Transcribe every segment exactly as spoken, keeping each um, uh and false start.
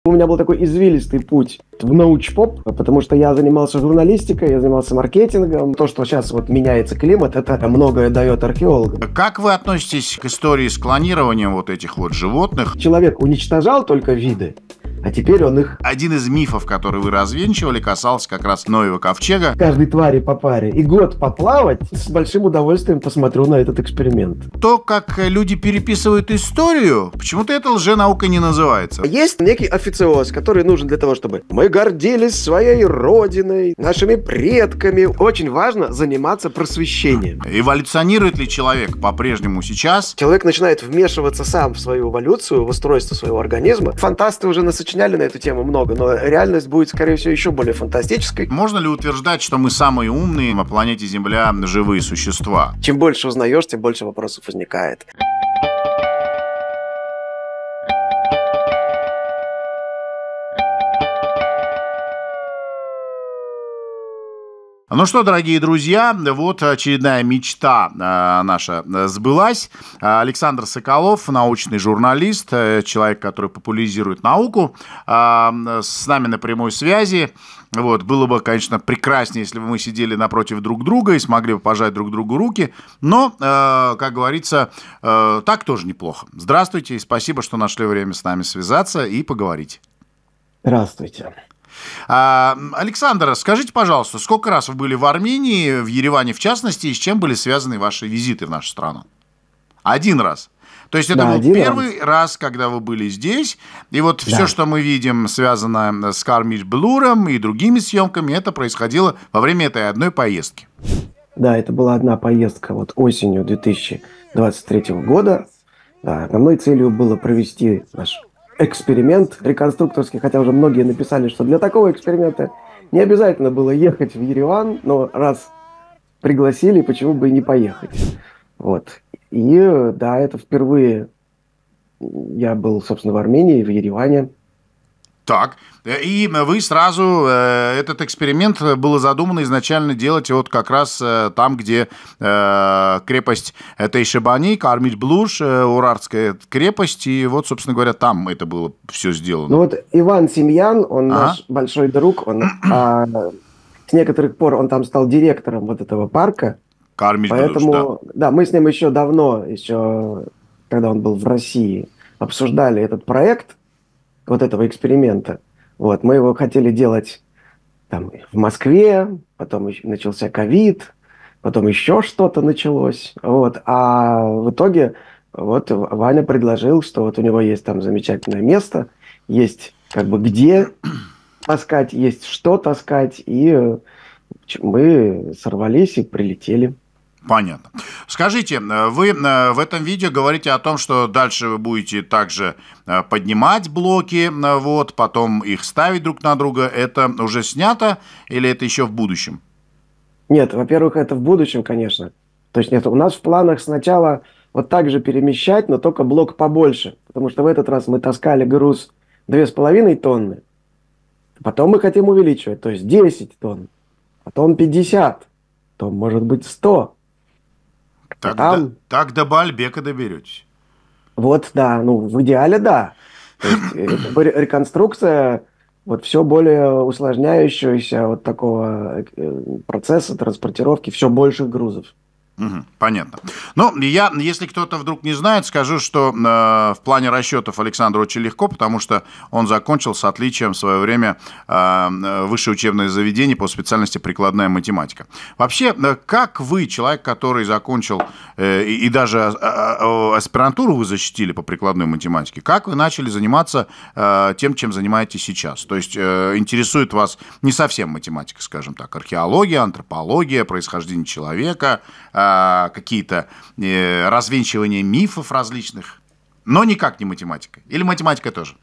У меня был такой извилистый путь в научпоп, потому что я занимался журналистикой, я занимался маркетингом. То, что сейчас вот меняется климат, это многое дает археологам. Как вы относитесь к истории с клонированием вот этих вот животных? Человек уничтожал только виды, а теперь он их... Один из мифов, который вы развенчивали, касался как раз Ноева ковчега. Каждой твари по паре. И год поплавать, с большим удовольствием посмотрю на этот эксперимент. То, как люди переписывают историю, почему-то это лженаукой не называется. Есть некий официоз, который нужен для того, чтобы мы гордились своей родиной, нашими предками. Очень важно заниматься просвещением. Эволюционирует ли человек по-прежнему сейчас? Человек начинает вмешиваться сам в свою эволюцию, в устройство своего организма. Фантасты уже насочиняли на эту тему много, но реальность будет, скорее всего, еще более фантастической. Можно ли утверждать, что мы самые умные на планете Земля живые существа? Чем больше узнаешь, тем больше вопросов возникает. Ну что, дорогие друзья, вот очередная мечта э, наша сбылась. Александр Соколов, научный журналист, э, человек, который популяризирует науку, э, с нами на прямой связи. Вот, было бы, конечно, прекраснее, если бы мы сидели напротив друг друга и смогли бы пожать друг другу руки, но, э, как говорится, э, так тоже неплохо. Здравствуйте и спасибо, что нашли время с нами связаться и поговорить. Здравствуйте. Александр, скажите, пожалуйста, сколько раз вы были в Армении, в Ереване в частности, и с чем были связаны ваши визиты в нашу страну? Один раз. То есть это да, был первый раз. раз, когда вы были здесь, и вот да. все, что мы видим, связано с Кармидж Блуром и другими съемками, это происходило во время этой одной поездки. Да, это была одна поездка вот осенью две тысячи двадцать третьего года. Да, основной целью было провести наш эксперимент реконструкторский, хотя уже многие написали, что для такого эксперимента не обязательно было ехать в Ереван, но раз пригласили, почему бы и не поехать. Вот. И да, это впервые я был, собственно, в Армении, в Ереване. Так, и вы сразу, этот эксперимент было задумано изначально делать вот как раз там, где крепость Тейшебани, Кармидж Блур, Урартская крепость, и вот, собственно говоря, там это было все сделано. Ну вот Иван Семьян, он ага. наш большой друг, он а, с некоторых пор он там стал директором вот этого парка. Кармидж Поэтому, Блур, да. да, мы с ним еще давно, еще когда он был в России, обсуждали этот проект вот этого эксперимента. Вот, мы его хотели делать там в Москве, потом начался ковид, потом еще что-то началось. Вот, а в итоге вот Ваня предложил, что вот у него есть там замечательное место, есть как бы где таскать, есть что таскать, и мы сорвались и прилетели. Понятно. Скажите, вы в этом видео говорите о том, что дальше вы будете также поднимать блоки, вот, потом их ставить друг на друга. Это уже снято или это еще в будущем? Нет, во-первых, это в будущем, конечно. То есть нет, у нас в планах сначала вот так же перемещать, но только блок побольше. Потому что в этот раз мы таскали груз две с половиной тонны. Потом мы хотим увеличивать, то есть десять тонн, потом пятьдесят, потом, может быть, сто. Так, Там... до, так до Баальбека доберетесь. Вот, да, ну, в идеале, да. То есть, реконструкция вот все более усложняющегося вот такого процесса транспортировки все больших грузов. Угу, понятно. Ну, я, если кто-то вдруг не знает, скажу, что э, в плане расчетов Александру очень легко, потому что он закончил с отличием в свое время э, высшее учебное заведение по специальности прикладная математика. Вообще, э, как вы, человек, который закончил, э, и, и даже э, э, аспирантуру вы защитили по прикладной математике, как вы начали заниматься э, тем, чем занимаетесь сейчас? То есть, э, интересует вас не совсем математика, скажем так, археология, антропология, происхождение человека, э, какие-то э, развенчивания мифов различных, но никак не математика. Или математика тоже?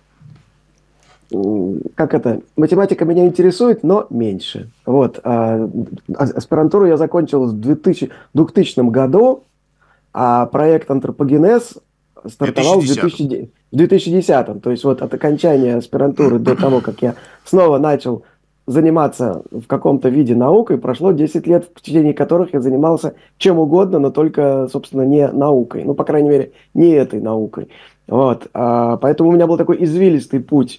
Как это? Математика меня интересует, но меньше. Вот. А, аспирантуру я закончил в двухтысячном году, а проект «Антропогенез» стартовал в две тысячи десятом. То есть вот от окончания аспирантуры до того, как я снова начал заниматься в каком-то виде наукой, прошло десять лет, в течение которых я занимался чем угодно, но только, собственно, не наукой. Ну, по крайней мере, не этой наукой. Вот. А, поэтому у меня был такой извилистый путь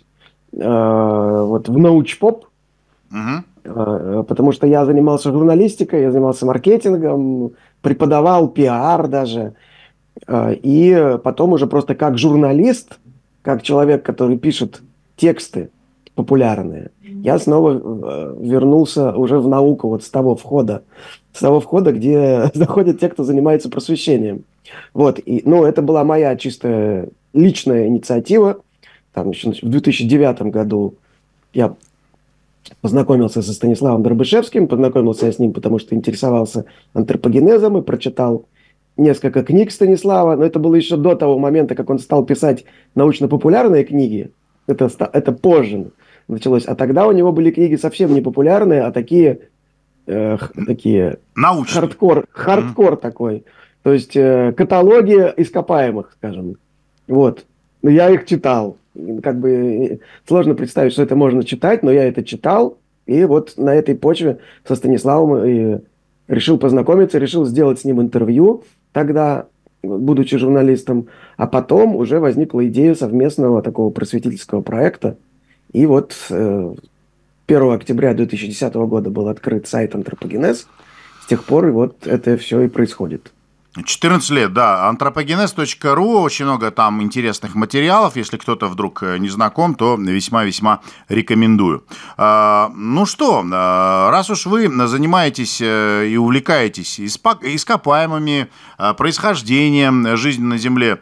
э, вот в научпоп, Мгм. э, потому что я занимался журналистикой, я занимался маркетингом, преподавал пиар даже. Э, И потом уже просто как журналист, как человек, который пишет тексты популярные, я снова э, вернулся уже в науку вот с того входа, с того входа, где заходят те, кто занимается просвещением. Вот, и, ну, это была моя чисто личная инициатива. Там еще в две тысячи девятом году я познакомился со Станиславом Дробышевским, познакомился я с ним, потому что интересовался антропогенезом и прочитал несколько книг Станислава, но это было еще до того момента, как он стал писать научно-популярные книги. Это, это позже началось. А тогда у него были книги совсем не популярные, а такие, э, такие Научный. хардкор, Мгм. хардкор такой. То есть э, каталоги ископаемых, скажем. Вот. Но я их читал. Как бы э, сложно представить, что это можно читать, но я это читал. И вот на этой почве со Станиславом и решил познакомиться, решил сделать с ним интервью тогда, будучи журналистом. А потом уже возникла идея совместного такого просветительского проекта. И вот э, первого октября две тысячи десятого года был открыт сайт Антропогенез. С тех пор и вот это все и происходит. четырнадцать лет, да. антропогенез точка ру, очень много там интересных материалов. Если кто-то вдруг не знаком, то весьма-весьма рекомендую. А, ну что, раз уж вы занимаетесь и увлекаетесь ископаемыми, происхождением жизни на Земле,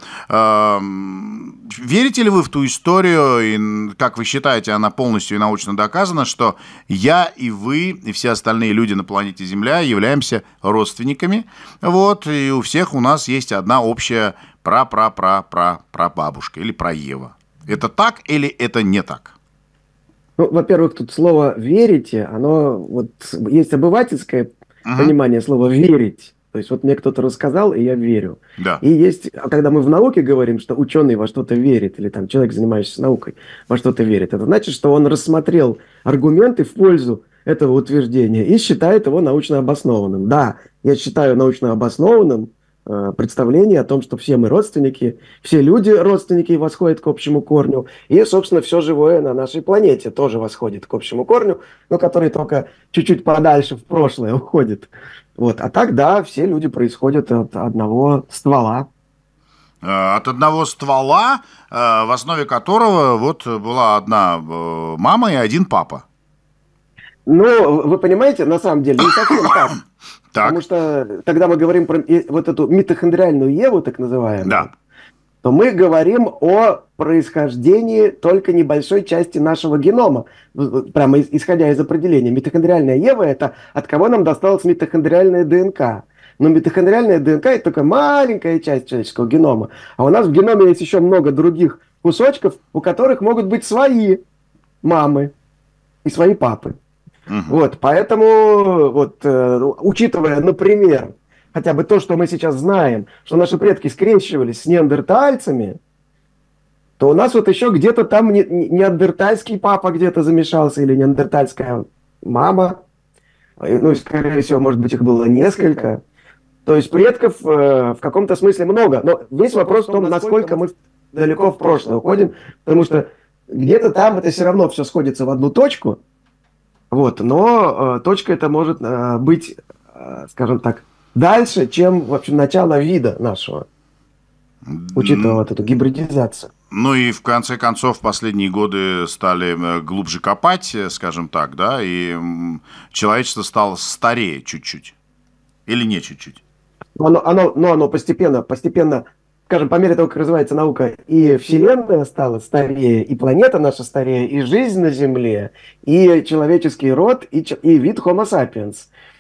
верите ли вы в ту историю, и как вы считаете, она полностью и научно доказана, что я и вы, и все остальные люди на планете Земля являемся родственниками, вот, и у всех у нас есть одна общая пра-пра-пра-пра-прабабушка или праева. Это так или это не так? Ну, во-первых, тут слово «верите», оно вот есть обывательское Угу. понимание слова «верить». То есть вот мне кто-то рассказал, и я верю. Да. И есть, а когда мы в науке говорим, что ученый во что-то верит, или там человек, занимающийся наукой, во что-то верит, это значит, что он рассмотрел аргументы в пользу этого утверждения и считает его научно обоснованным. Да, я считаю научно обоснованным э, представление о том, что все мы родственники, все люди родственники восходят к общему корню, и, собственно, все живое на нашей планете тоже восходит к общему корню, но который только чуть-чуть подальше в прошлое уходит. Вот. А так, да, все люди происходят от одного ствола. От одного ствола, в основе которого вот была одна мама и один папа. Ну, вы понимаете, на самом деле, не совсем так. Потому Так. что, когда мы говорим про вот эту митохондриальную Еву, так называемую, Да. то мы говорим о происхождении только небольшой части нашего генома. Прямо исходя из определения. Митохондриальная Ева – это от кого нам досталась митохондриальная ДНК. Но митохондриальная ДНК – это только маленькая часть человеческого генома. А у нас в геноме есть еще много других кусочков, у которых могут быть свои мамы и свои папы. Угу. Вот, поэтому, вот, э, учитывая, например, хотя бы то, что мы сейчас знаем, что наши предки скрещивались с неандертальцами, то у нас вот еще где-то там не, не, неандертальский папа где-то замешался или неандертальская мама. Ну, скорее всего, может быть, их было несколько. То есть предков э, в каком-то смысле много. Но весь вопрос в том, насколько мы далеко в прошлое уходим, потому что где-то там это все равно все сходится в одну точку. Вот, но э, точка эта может э, быть, э, скажем так, дальше, чем, в общем, начало вида нашего, учитывая вот эту гибридизацию. Ну и в конце концов в последние годы стали глубже копать, скажем так, да, и человечество стало старее чуть-чуть. Или не чуть-чуть? Оно, оно, но оно постепенно, постепенно, скажем, по мере того, как развивается наука, и Вселенная стала старее, и планета наша старее, и жизнь на Земле, и человеческий род, и, и вид Homo sapiens.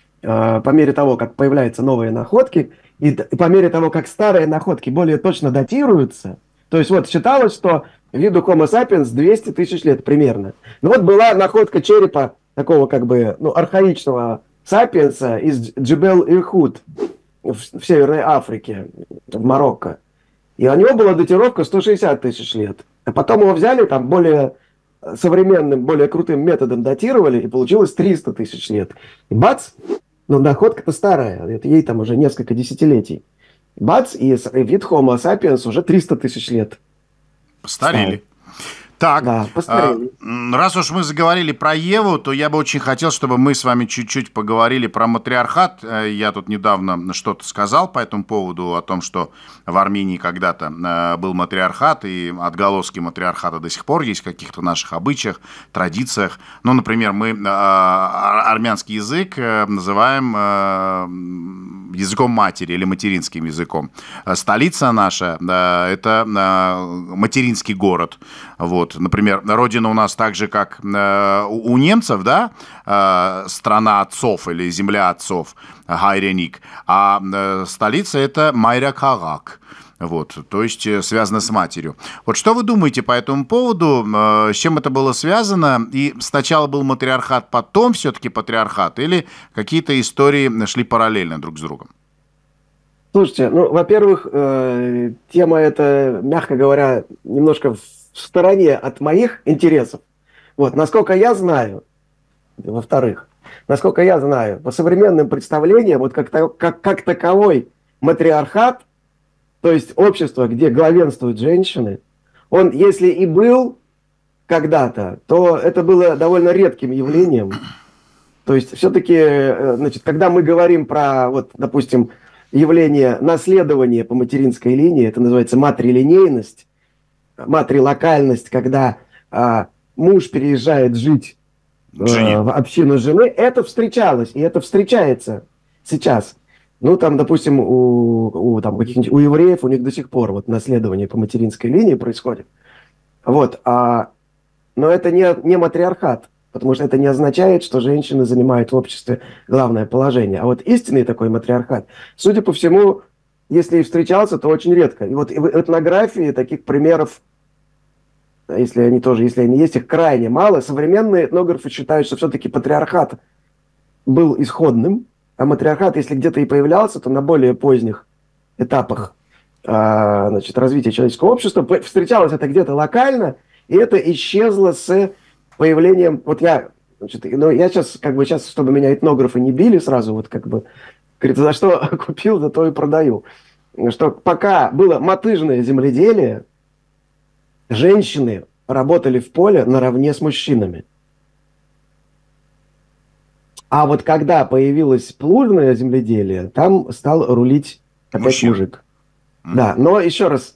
По мере того, как появляются новые находки, и по мере того, как старые находки более точно датируются, то есть вот считалось, что виду Homo sapiens двести тысяч лет примерно. Ну вот была находка черепа такого как бы, ну, архаичного сапиенса из Джебел-Ирхут в, в Северной Африке, в Марокко. И у него была датировка сто шестьдесят тысяч лет. А потом его взяли, там более современным, более крутым методом датировали, и получилось триста тысяч лет. И бац, ну находка-то старая, это ей там уже несколько десятилетий. Бац, и вид Homo sapiens уже триста тысяч лет. Постарели. Так, Да, а, постарели. м, раз уж мы заговорили про Еву, то я бы очень хотел, чтобы мы с вами чуть-чуть поговорили про матриархат. Э, Я тут недавно что-то сказал по этому поводу, о том, что в Армении когда-то э, был матриархат, и отголоски матриархата до сих пор есть в каких-то наших обычаях, традициях. Ну, например, мы э, ар- армянский язык э, называем э, языком матери или материнским языком. Э, Столица наша э, это э, материнский город. Вот, например, родина у нас так же, как э, у, у немцев, да, э, страна отцов или земля отцов, Гайреник, а э, столица это Майракагак. Вот, то есть э, связано с матерью. Вот что вы думаете по этому поводу, э, с чем это было связано? И сначала был матриархат, потом все-таки патриархат, или какие-то истории шли параллельно друг с другом? Слушайте, ну, во-первых, э, тема эта, мягко говоря, немножко в стороне от моих интересов. Вот, насколько я знаю, во-вторых, насколько я знаю, по современным представлениям, вот как, та- как, как таковой матриархат, то есть общество, где главенствуют женщины, он, если и был когда-то, то это было довольно редким явлением. То есть все-таки, э, значит, когда мы говорим про, вот, допустим, явление наследования по материнской линии, это называется матрилинейность, матрилокальность, когда а, муж переезжает жить э, К жене. в общину жены, это встречалось, и это встречается сейчас. Ну, там, допустим, у, у, там, каких-нибудь, у евреев у них до сих пор вот наследование по материнской линии происходит. Вот, а, но это не, не матриархат, потому что это не означает, что женщины занимают в обществе главное положение. А вот истинный такой матриархат, судя по всему, если и встречался, то очень редко. И вот в этнографии таких примеров, если они тоже, если они есть, их крайне мало. Современные этнографы считают, что все-таки патриархат был исходным, а матриархат, если где-то и появлялся, то на более поздних этапах а, значит, развития человеческого общества. Встречалось это где-то локально, и это исчезло с появлением... Вот я, значит, ну, я сейчас, как бы сейчас, чтобы меня этнографы не били сразу, вот как бы, говорит, за что купил, за то и продаю. Что пока было мотыжное земледелие, женщины работали в поле наравне с мужчинами. А вот когда появилось плужное земледелие, там стал рулить опять Мужчина. мужик. Да, но еще раз,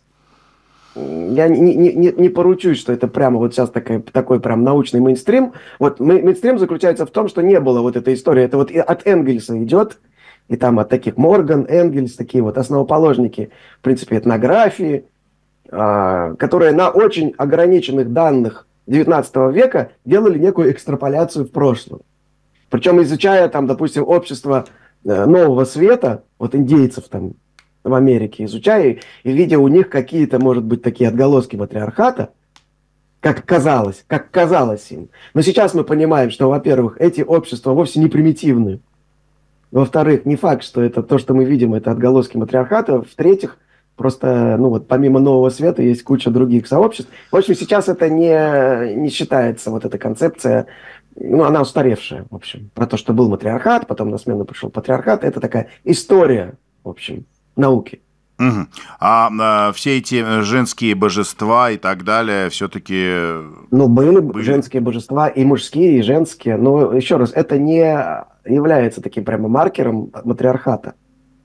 я не, не, не, не поручусь, что это прямо вот сейчас такой, такой прям научный мейнстрим. Вот мейнстрим заключается в том, что не было вот этой истории. Это вот от Энгельса идет, и там от таких Морган, Энгельс, такие вот основоположники, в принципе, этнографии, которые на очень ограниченных данных девятнадцатого века делали некую экстраполяцию в прошлое. Причем изучая там, допустим, общество Нового Света, вот индейцев там в Америке, изучая и видя у них какие-то, может быть, такие отголоски матриархата, как казалось, как казалось им. Но сейчас мы понимаем, что, во-первых, эти общества вовсе не примитивны. Во-вторых, не факт, что это то, что мы видим, это отголоски матриархата. В-третьих, просто, ну вот, помимо Нового Света есть куча других сообществ. В общем, сейчас это не, не считается, вот эта концепция, ну, она устаревшая, в общем, про то, что был матриархат, потом на смену пришел патриархат. Это такая история, в общем, науки. Угу. А, а все эти женские божества и так далее все-таки... Ну, были, были женские божества, и мужские, и женские. Но, еще раз, это не является таким прямо маркером матриархата.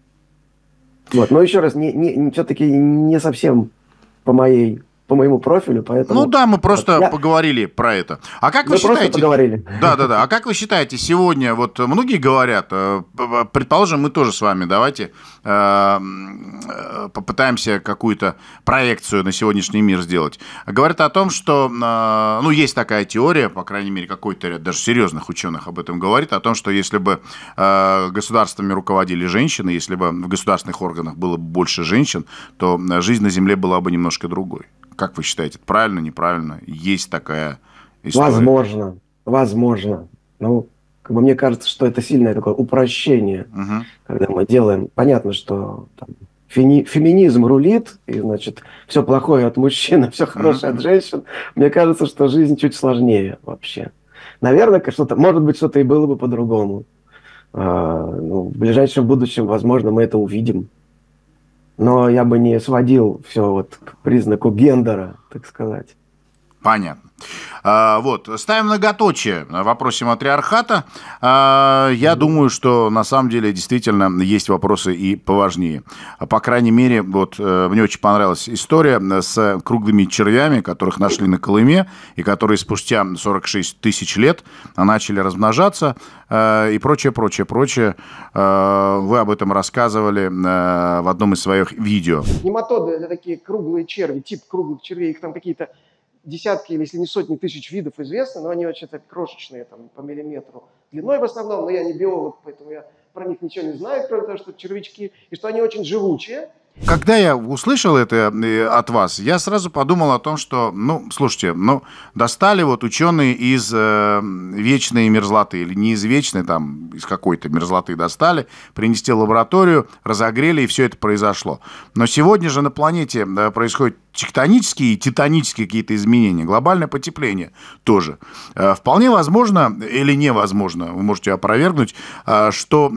Вот. Но, еще раз, не, не, все-таки не совсем по моей... по моему профилю, поэтому... Ну да, мы просто вот я... поговорили про это. А как вы мы считаете... просто поговорили. Да, да, да. А как вы считаете, сегодня, вот многие говорят, предположим, мы тоже с вами, давайте э, попытаемся какую-то проекцию на сегодняшний мир сделать. Говорят о том, что, э, ну, есть такая теория, по крайней мере, какой-то ряд даже серьезных ученых об этом говорит, о том, что если бы э, государствами руководили женщины, если бы в государственных органах было бы больше женщин, то жизнь на Земле была бы немножко другой. Как вы считаете, правильно, неправильно? Есть такая история? Возможно, возможно. Ну, как бы мне кажется, что это сильное такое упрощение, угу. когда мы делаем... Понятно, что там, феми... феминизм рулит, и, значит, все плохое от мужчин, а все хорошее угу. от женщин. Мне кажется, что жизнь чуть сложнее вообще. Наверное, что-то, может быть, что-то и было бы по-другому. А, ну, в ближайшем будущем, возможно, мы это увидим. Но я бы не сводил все вот к признаку гендера, так сказать. Понятно. А, вот, ставим многоточие в вопросе матриархата. А, я думаю, что на самом деле действительно есть вопросы и поважнее. По крайней мере, вот мне очень понравилась история с круглыми червями, которых нашли на Колыме, и которые спустя сорок шесть тысяч лет начали размножаться, и прочее, прочее, прочее. Вы об этом рассказывали в одном из своих видео. Нематоды – это такие круглые черви, тип круглых червей, их там какие-то десятки, или если не сотни тысяч видов известно, но они очень так крошечные, там, по миллиметру длиной в основном, но я не биолог, поэтому я про них ничего не знаю, кроме того, что это червячки, и что они очень живучие. Когда я услышал это от вас, я сразу подумал о том, что, ну, слушайте, ну, достали вот ученые из э, вечной мерзлоты, или не из вечной, там, из какой-то мерзлоты достали, принести в лабораторию, разогрели, и все это произошло. Но сегодня же на планете происходят тектонические и титанические какие-то изменения, глобальное потепление тоже. Вполне возможно, или невозможно, вы можете опровергнуть, что,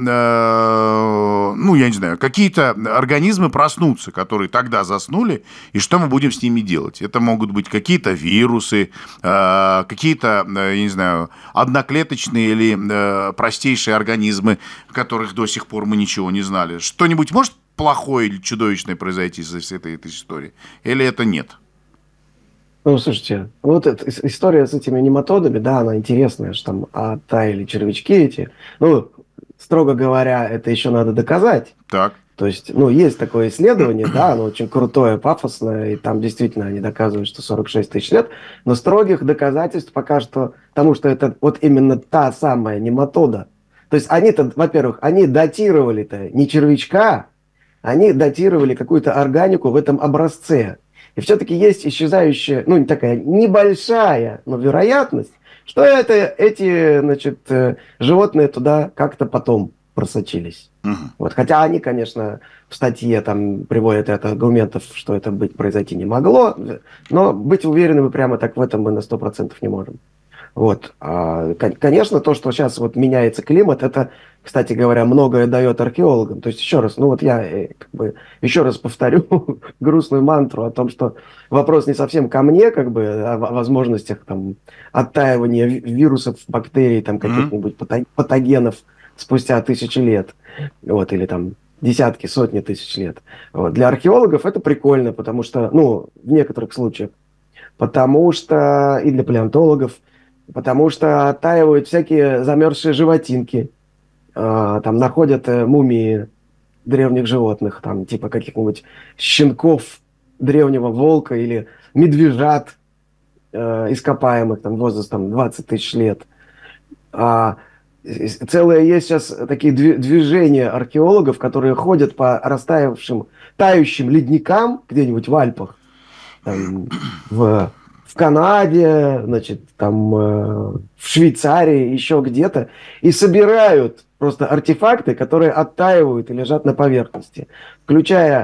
ну, я не знаю, какие-то организмы проснутся, которые тогда заснули, и что мы будем с ними делать? Это могут быть какие-то вирусы, какие-то, я не знаю, одноклеточные или простейшие организмы, которых до сих пор мы ничего не знали. Что-нибудь может плохое или чудовищное произойти из всей этой, этой истории? Или это нет? Ну, слушайте, вот эта история с этими нематодами, да, она интересная, что там оттаяли червячки эти. Ну, строго говоря, это еще надо доказать. Так. То есть, ну, есть такое исследование, да, оно очень крутое, пафосное, и там действительно они доказывают, что сорок шесть тысяч лет, но строгих доказательств пока что тому, что это вот именно та самая нематода. То есть они-то, во-первых, они датировали-то не червячка, они датировали какую-то органику в этом образце. И все-таки есть исчезающая, ну, такая небольшая, но вероятность, что это, эти, значит, животные туда как-то потом просочились. Угу. Вот. Хотя они, конечно, в статье там приводят это аргументов, что это быть произойти не могло, но быть уверенными прямо так в этом мы на сто процентов не можем. Вот. А, конечно, то, что сейчас вот меняется климат, это, кстати говоря, многое дает археологам. То есть, еще раз, ну вот я как бы еще раз повторю грустную мантру о том, что вопрос не совсем ко мне, как бы, о возможностях там оттаивания вирусов, бактерий, там каких-нибудь патогенов спустя тысячи лет, вот, или там десятки, сотни тысяч лет. Вот. Для археологов это прикольно, потому что, ну, в некоторых случаях, потому что, и для палеонтологов, потому что оттаивают всякие замерзшие животинки, э, там находят э, мумии древних животных, там типа каких-нибудь щенков древнего волка или медвежат э, ископаемых, там возрастом двадцать тысяч лет. А, целые есть сейчас такие движения археологов, которые ходят по растаявшим, тающим ледникам где-нибудь в Альпах, там, в... в Канаде, значит, там э, в Швейцарии, еще где-то, и собирают просто артефакты, которые оттаивают и лежат на поверхности, включая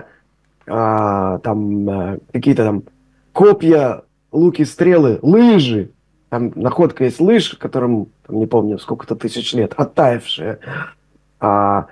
э, там э, какие-то там копья, луки, стрелы, лыжи. Там находка есть лыж, которым, там, не помню, сколько-то тысяч лет, оттаившие. А,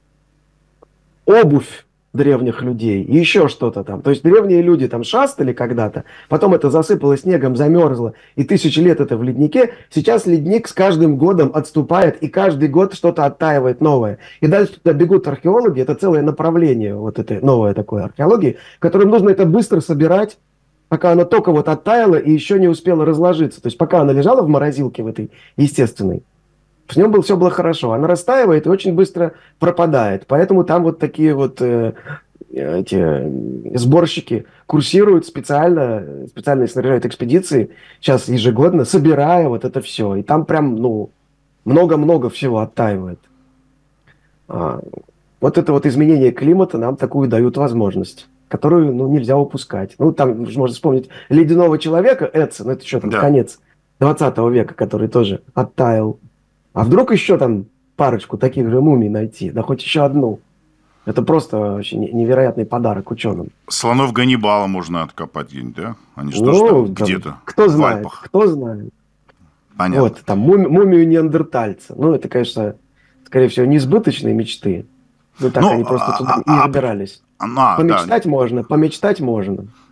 обувь древних людей, и еще что-то там. То есть древние люди там шастали когда-то, потом это засыпало снегом, замерзло, и тысячи лет это в леднике. Сейчас ледник с каждым годом отступает, и каждый год что-то оттаивает новое. И дальше туда бегут археологи, это целое направление вот этой новой такой археологии, которым нужно это быстро собирать, пока оно только вот оттаяло и еще не успело разложиться. То есть пока оно лежало в морозилке в этой естественной, с ним было, все было хорошо. Она растаивает и очень быстро пропадает. Поэтому там вот такие вот э, эти сборщики курсируют специально, специально снаряжают экспедиции сейчас ежегодно, собирая вот это все. И там прям, ну, много-много всего оттаивает. А, вот это вот изменение климата нам такую дают возможность, которую, ну, нельзя упускать. Ну, там можно вспомнить ледяного человека, Эдса, ну, это что там, да. Конец двадцатого века, который тоже оттаял. А вдруг еще там парочку таких же мумий найти, да хоть еще одну. Это просто вообще невероятный подарок ученым. Слонов Ганнибала можно откопать где-нибудь, да? Они же ну, тоже там где-то кто знает, кто знает. Понятно. Вот, там муми, мумию неандертальца. Ну, это, конечно, скорее всего, несбыточные мечты. Ну, так ну, они просто а, туда а, не добирались. А, помечтать да. можно, помечтать можно.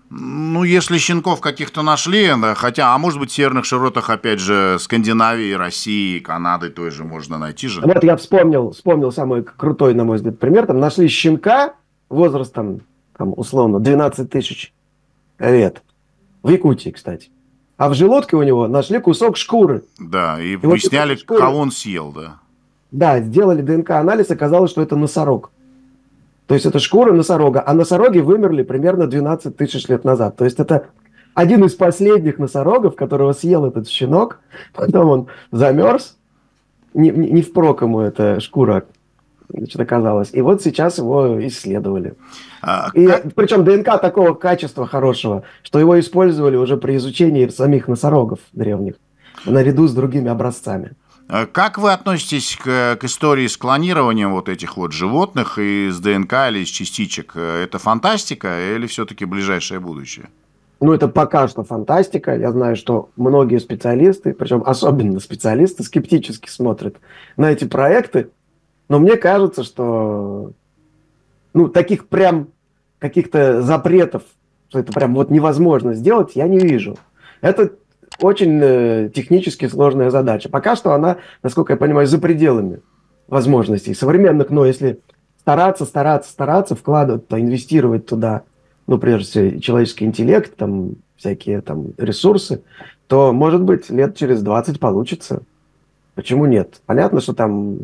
Ну, если щенков каких-то нашли, да, хотя, а может быть, в северных широтах, опять же, Скандинавии, России, Канады той же можно найти же. Вот я вспомнил, вспомнил самый крутой, на мой взгляд, пример. Там нашли щенка возрастом, там, условно, двенадцать тысяч лет. В Якутии, кстати. А в желудке у него нашли кусок шкуры. Да, и, И вот выясняли, эта шкура- кого он съел, да. Да, сделали ДНК-анализ, оказалось, что это носорог. То есть это шкура носорога. А носороги вымерли примерно двенадцать тысяч лет назад. То есть это один из последних носорогов, которого съел этот щенок. Потом он замерз. Не, не, не впрок ему эта шкура, значит, оказалась. И вот сейчас его исследовали. А, И, как- причем ДНК такого качества хорошего, что его использовали уже при изучении самих носорогов древних, наряду с другими образцами. а как вы относитесь к, к истории с клонированием вот этих вот животных из ДНК или из частичек? Это фантастика или все-таки ближайшее будущее? Ну, это пока что фантастика. Я знаю, что многие специалисты, причем особенно специалисты, скептически смотрят на эти проекты. Но мне кажется, что ну, таких прям каких-то запретов, что это прям вот невозможно сделать, я не вижу. Это очень э, технически сложная задача. Пока что она, насколько я понимаю, за пределами возможностей современных. Но если стараться, стараться, стараться, вкладывать, то инвестировать туда, ну, прежде всего, человеческий интеллект, там, всякие там ресурсы, то, может быть, лет через двадцать получится. Почему нет? Понятно, что там,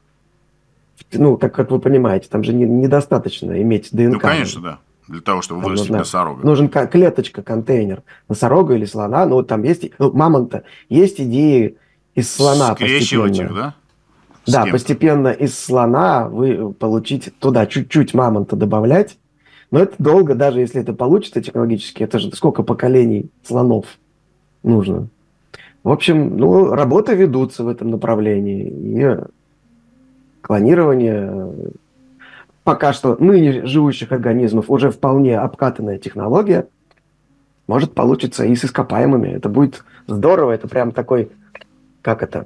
ну, так как вы понимаете, там же не- недостаточно иметь ДНК. Ну, конечно, да. Для того, чтобы Там вырастить нужна- носорога. Нужен ка- клеточка, контейнер. Носорога или слона. Ну, вот там есть, и- ну, мамонта. Есть идеи из слона Скрещивать постепенно. их, да? С Да, кем-то. постепенно из слона вы получить туда чуть-чуть мамонта добавлять. Но это долго, даже если это получится технологически. Это же сколько поколений слонов нужно. В общем, ну, работы ведутся в этом направлении. И клонирование э, пока что ныне живущих организмов уже вполне обкатанная технология. Может получиться и с ископаемыми. Это будет здорово. Это прям такой, как это,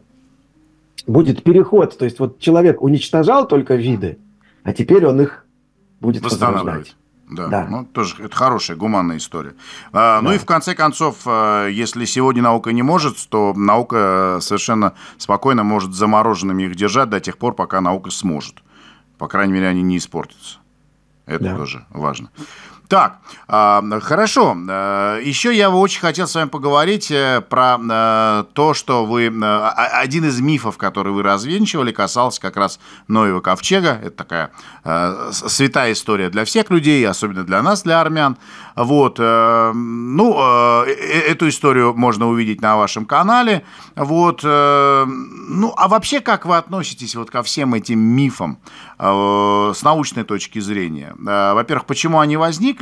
будет переход. То есть вот человек уничтожал только виды, а теперь он их будет Восстанавливать. возрождать. Да. Да. Ну, тоже это хорошая, гуманная история. А, Ну Да. и в конце концов, а, если сегодня наука не может, то наука совершенно спокойно может замороженными их держать до тех пор, пока наука сможет. По крайней мере, они не испортятся. Это Да. тоже важно. Так, а, хорошо. А, Еще я бы очень хотел с вами поговорить э, про э, то, что вы... э, а- Один из мифов, который вы развенчивали, касался как раз Ноева ковчега. Это такая э, с- святая история для всех людей, особенно для нас, для армян. Вот. э, Ну, э, э- эту историю можно увидеть на вашем канале. Вот. э, Ну, а вообще, как вы относитесь вот ко всем этим мифам э, с научной точки зрения? Э, Во-первых, почему они возникли?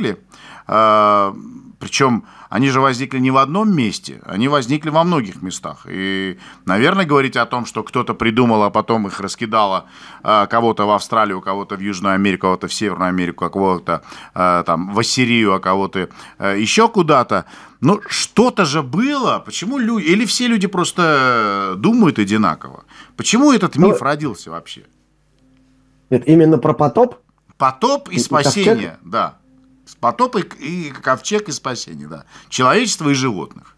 Э, Причем они же возникли не в одном месте, они возникли во многих местах. И, наверное, говорить о том, что кто-то придумал, а потом их раскидало э, кого-то в Австралию, кого-то в Южную Америку, кого-то в Северную Америку, а кого-то э, там в Ассирию, а кого-то э, еще куда-то. Ну, что-то же было. Почему люди... Или все люди просто думают одинаково? Почему этот миф Ну, родился вообще? Нет, именно про потоп. Потоп и И- и спасение, ковчег? да. Потоп и, и ковчег и спасение, да. Человечество и животных.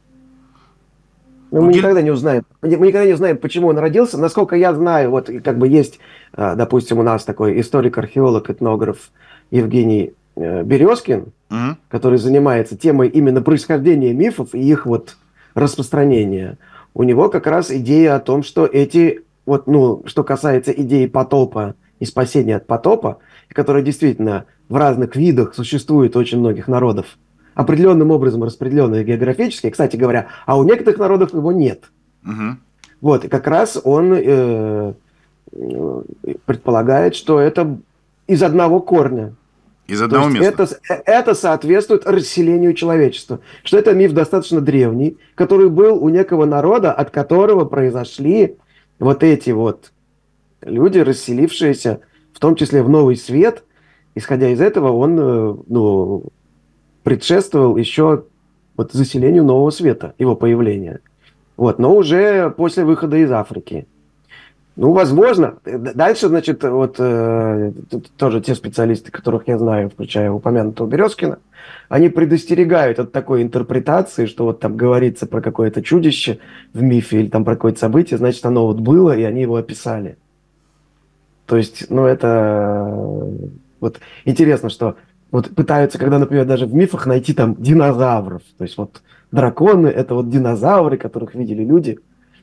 Ну, мы Гель- никогда не узнаем. Мы мы никогда не узнаем, почему он родился. Насколько я знаю, вот и как бы есть, э, допустим, у нас такой историк-археолог, этнограф Евгений э, Березкин, Мгм. который занимается темой именно происхождения мифов и их вот распространения. У него как раз идея о том, что эти, вот, ну, что касается идеи потопа и спасения от потопа, которая действительно в разных видах существует у очень многих народов, определенным образом распределенные географически, кстати говоря, а у некоторых народов его нет. Мгм. Вот, и как раз он э, э, предполагает, что это из одного корня. Из То одного есть места. это, с- э, это соответствует расселению человечества. Что это миф достаточно древний, который был у некого народа, от которого произошли вот эти вот люди, расселившиеся, в том числе в Новый Свет. Исходя из этого, он э, ну, предшествовал еще вот заселению Нового Света, его появления. Вот, но уже после выхода из Африки. Ну, возможно. Дальше, значит, вот э, тоже те специалисты, которых я знаю, включая упомянутого Березкина, они предостерегают от такой интерпретации, что вот там говорится про какое-то чудище в мифе или там про какое-то событие, значит, оно вот было, и они его описали. То есть, ну, это э, вот интересно, что вот пытаются, когда, например, даже в мифах найти там динозавров. То есть вот драконы — это вот динозавры, которых видели люди.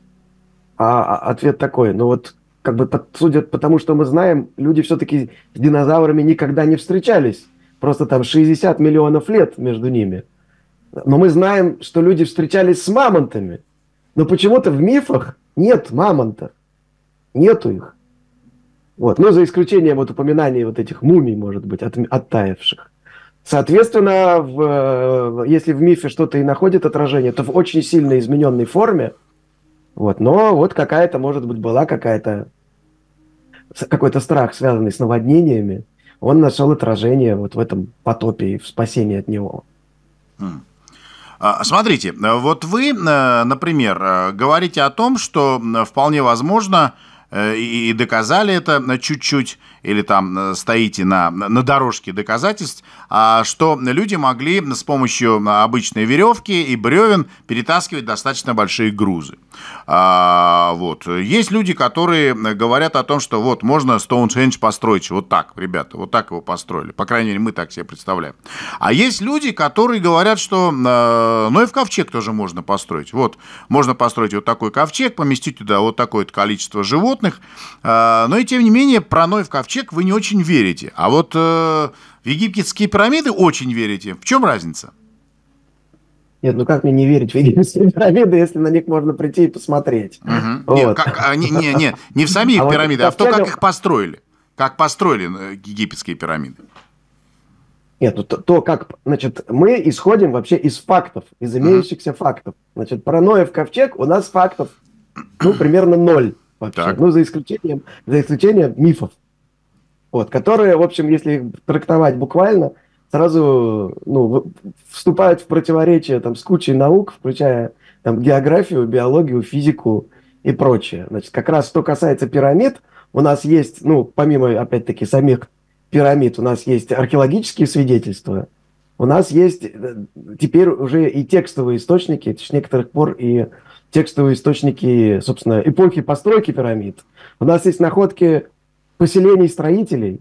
А а ответ такой, ну вот как бы под- судя по тому, что мы знаем, люди все-таки с динозаврами никогда не встречались. Просто там шестьдесят миллионов лет между ними. Но мы знаем, что люди встречались с мамонтами. Но почему-то в мифах нет мамонтов. Нету их. Вот. Ну, за исключением вот упоминаний вот этих мумий, может быть, от, оттаивших. Соответственно, в, если в мифе что-то и находит отражение, то в очень сильно измененной форме. Вот. Но вот какая-то, может быть, была какая-то какой-то страх, связанный с наводнениями, он нашел отражение вот в этом потопе и в спасении от него. Смотрите, вот вы, например, говорите о том, что вполне возможно, и доказали это чуть-чуть, или там стоите на, на дорожке доказательств, что люди могли с помощью обычной веревки и бревен перетаскивать достаточно большие грузы. Вот. Есть люди, которые говорят о том, что вот можно Стоунхендж построить вот так, ребята, вот так его построили. По крайней мере, мы так себе представляем. А есть люди, которые говорят, что ну и в ковчег тоже можно построить. Вот, можно построить вот такой ковчег, поместить туда вот такое количество животных. Но и тем не менее, про Ноев ковчег вы не очень верите. А вот в египетские пирамиды очень верите. В чем разница? Нет, ну как мне не верить в египетские пирамиды, если на них можно прийти и посмотреть? Угу. Вот. Нет, как, а, не, не, не, не в сами А вот пирамиды, а в то, ковчегом- как их построили. Как построили египетские пирамиды. Нет, ну то, то, как, значит, мы исходим вообще из фактов, из имеющихся фактов. Значит, про Ноев ковчег у нас фактов, ну, примерно ноль вообще. Так. Ну, за исключением, за исключением мифов. Вот, которые, в общем, если их трактовать буквально, сразу, ну, в- вступают в противоречие там с кучей наук, включая там географию, биологию, физику и прочее. Значит, как раз что касается пирамид, у нас есть, ну, помимо, опять-таки, самих пирамид, у нас есть археологические свидетельства, у нас есть э, теперь уже и текстовые источники, с некоторых пор и текстовые источники, собственно, эпохи постройки пирамид. У нас есть находки поселений строителей,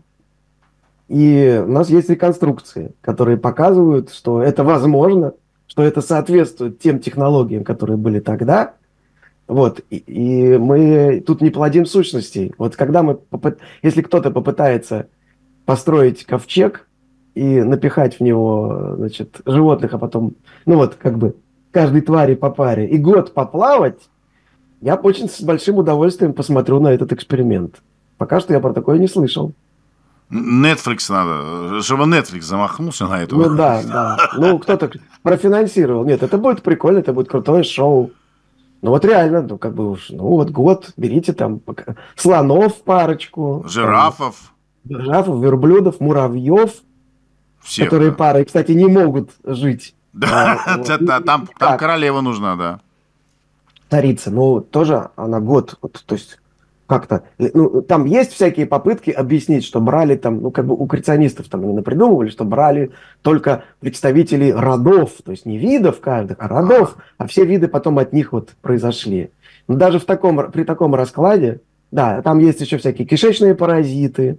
и у нас есть реконструкции, которые показывают, что это возможно, что это соответствует тем технологиям, которые были тогда. Вот, и, и мы тут не плодим сущностей. Вот когда мы, попыт... если кто-то попытается построить ковчег и напихать в него, значит, животных, а потом, ну вот, как бы, каждой твари по паре, и год поплавать, я очень с большим удовольствием посмотрю на этот эксперимент. Пока что я про такое не слышал. Netflix надо, чтобы Netflix замахнулся на это. Ну да, да. Ну, кто-то профинансировал. Нет, это будет прикольно, это будет крутое шоу. Ну вот реально, ну как бы уж, ну вот год, берите там пока- слонов парочку. Жирафов. Там, жирафов, верблюдов, муравьев, Всех, которые да. парой, кстати, не могут жить. Да, А, вот. да, да, там, там Так, королева нужна, да. царица, ну тоже она год, вот, то есть как-то, ну, там есть всякие попытки объяснить, что брали там, ну, как бы у креационистов там они напридумывали, что брали только представителей родов, то есть не видов каждых, а родов, а все виды потом от них вот произошли. Но даже в таком, при таком раскладе, да, там есть еще всякие кишечные паразиты,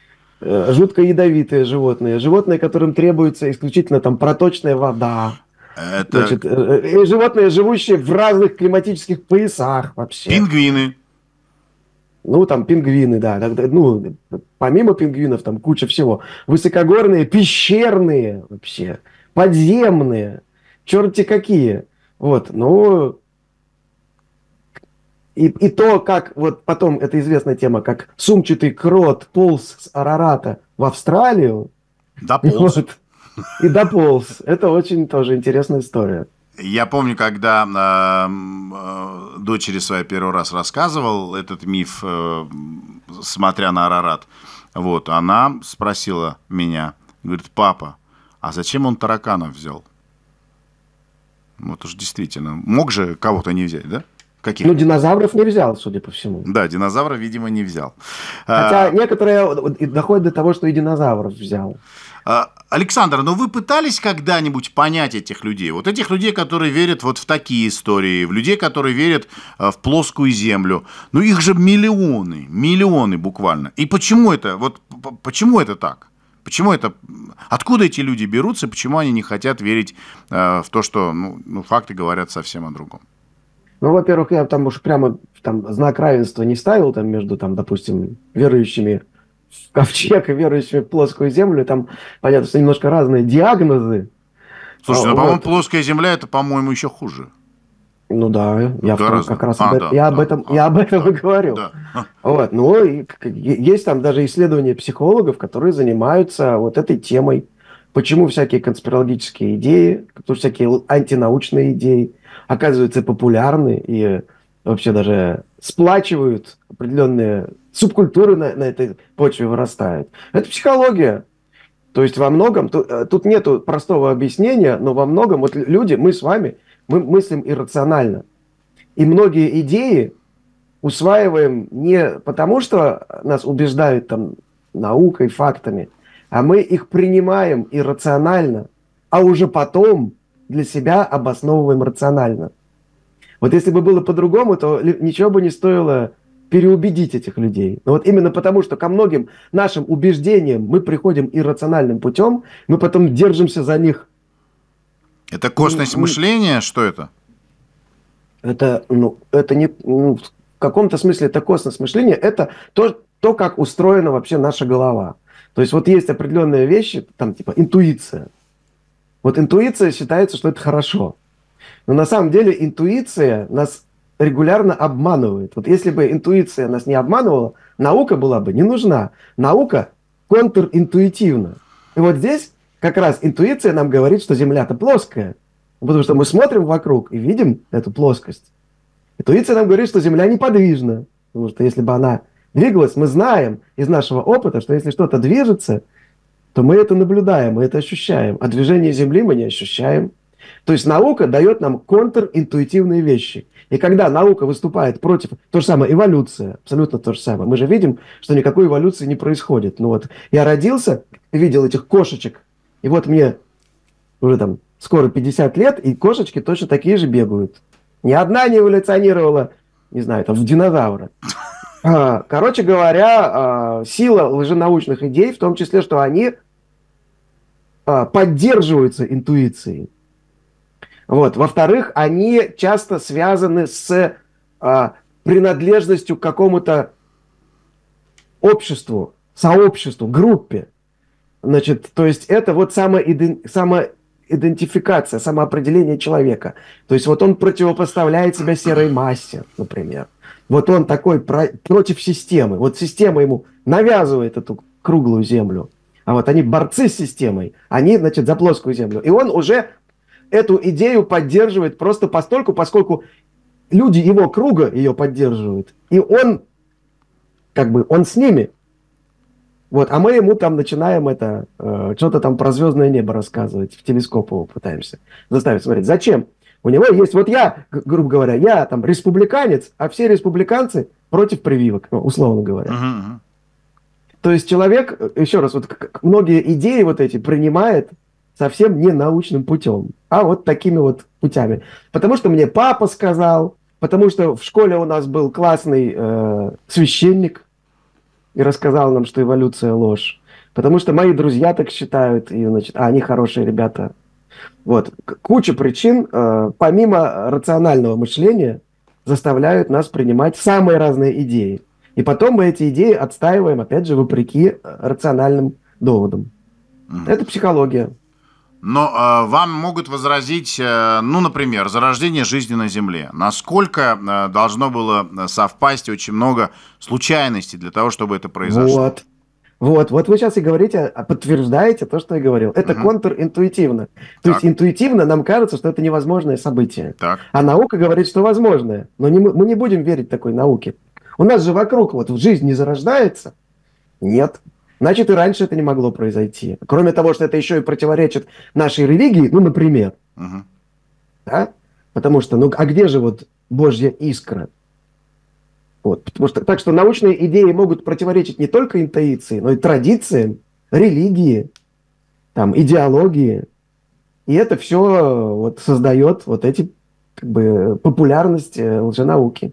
э, жутко ядовитые животные, животные, которым требуется исключительно там проточная вода, Это значит, э, э, животные, живущие в разных климатических поясах вообще. пингвины. Ну, там пингвины, да. да, да, Ну, помимо пингвинов, там куча всего. Высокогорные, пещерные вообще, подземные, черти какие. Вот, ну, и, и то, как вот потом, это известная тема, как сумчатый крот полз с Арарата в Австралию. Дополз. Вот, и дополз. Это очень тоже интересная история. Я помню, когда э, э, дочери своей первый раз рассказывал этот миф, э, смотря на Арарат, вот, она спросила меня, говорит, папа, а зачем он тараканов взял? Вот уж действительно, мог же кого-то не взять, да? Каких? Ну, динозавров не взял, судя по всему. Да, динозавра, видимо, не взял. Хотя А, некоторые доходят до того, что и динозавров взял. а, Александр, ну вы пытались когда-нибудь понять этих людей? Вот этих людей, которые верят вот в такие истории, в людей, которые верят а, в плоскую землю. Ну их же миллионы, миллионы буквально. И почему это, вот п- почему это так? Почему это, откуда эти люди берутся, почему они не хотят верить а, в то, что ну, ну, факты говорят совсем о другом? Ну, во-первых, я там уж прямо там знак равенства не ставил там между, там, допустим, верующими в ковчег и верующими в плоскую землю. Там, понятно, что немножко разные диагнозы. Слушайте, ну, А, по-моему, вот. плоская земля, это, по-моему, еще хуже. Ну да, я в том, Гораздо. как раз А, об, да, я, об да, этом, а, я об этом да, и говорю. да. Вот. Ну, и к- есть там даже исследования психологов, которые занимаются вот этой темой. Почему всякие конспирологические идеи, потому что всякие антинаучные идеи оказываются популярны и вообще даже сплачивают определенные субкультуры на, на этой почве вырастают. Это психология. То есть во многом, тут, э, тут нету простого объяснения, но во многом вот люди, мы с вами, мы мыслим иррационально. И многие идеи усваиваем не потому, что нас убеждают там наукой, фактами, а мы их принимаем иррационально, а уже потом для себя обосновываем рационально. Вот если бы было по-другому, то ничего бы не стоило переубедить этих людей. Но вот именно потому, что ко многим нашим убеждениям мы приходим иррациональным путем, мы потом держимся за них. Это косность мышления? Что это? Это, ну, это не... Ну, в каком-то смысле это косность мышления. Это то, то, как устроена вообще наша голова. То есть вот есть определенные вещи, там типа интуиция. Вот интуиция считается, что это хорошо. Но на самом деле интуиция нас регулярно обманывает. Вот если бы интуиция нас не обманывала, наука была бы не нужна. Наука контринтуитивна. И вот здесь как раз интуиция нам говорит, что Земля-то плоская. Потому что мы смотрим вокруг и видим эту плоскость. Интуиция нам говорит, что Земля неподвижна. Потому что если бы она двигалась, мы знаем из нашего опыта, что если что-то движется, то мы это наблюдаем, мы это ощущаем. А движение Земли мы не ощущаем. То есть наука дает нам контринтуитивные вещи. И когда наука выступает против... То же самое эволюция, абсолютно то же самое. Мы же видим, что никакой эволюции не происходит. Ну вот, я родился, видел этих кошечек, и вот мне уже там скоро пятьдесят лет, и кошечки точно такие же бегают. Ни одна не эволюционировала, не знаю, там, в динозавра. Короче говоря, сила лженаучных идей в том числе, что они поддерживаются интуицией. Вот. Во-вторых, они часто связаны с а, принадлежностью к какому-то обществу, сообществу, группе. Значит, то есть это вот самоиден... самоидентификация, самоопределение человека. То есть вот он противопоставляет себя серой массе, например. Вот он такой про... против системы. Вот система ему навязывает эту круглую землю. А вот они борцы с системой, они, значит, за плоскую землю. И он уже эту идею поддерживает просто постольку, поскольку люди его круга ее поддерживают. И он, как бы, он с ними. Вот, а мы ему там начинаем это, э, что-то там про звездное небо рассказывать, в телескоп его пытаемся заставить смотреть. Зачем? У него есть, вот я, грубо говоря, я там республиканец, а все республиканцы против прививок, ну, условно говоря. Uh-huh. То есть человек, еще раз, вот многие идеи вот эти принимает совсем не научным путем, а вот такими вот путями. Потому что мне папа сказал, потому что в школе у нас был классный э, священник и рассказал нам, что эволюция ложь. Потому что мои друзья так считают, и, значит, а они хорошие ребята. Вот. Куча причин, э, помимо рационального мышления, заставляют нас принимать самые разные идеи. И потом мы эти идеи отстаиваем, опять же, вопреки рациональным доводам. Mm. Это психология. Но э, вам могут возразить, э, ну, например, зарождение жизни на Земле. Насколько э, должно было совпасть очень много случайностей для того, чтобы это произошло? Вот. Вот, вот вы сейчас и говорите, подтверждаете то, что я говорил. Это угу. контринтуитивно. То так. есть интуитивно нам кажется, что это невозможное событие. Так. А наука говорит, что возможное. Но не, мы не будем верить такой науке. У нас же вокруг вот жизнь не зарождается. Нет. Значит, и раньше это не могло произойти. Кроме того, что это еще и противоречит нашей религии, ну, например. Угу. Да? Потому что, ну, а где же вот Божья искра? Вот, потому что, так что научные идеи могут противоречить не только интуиции, но и традициям, религии, там, идеологии. И это все вот создает вот эти как бы популярность э, лженауки.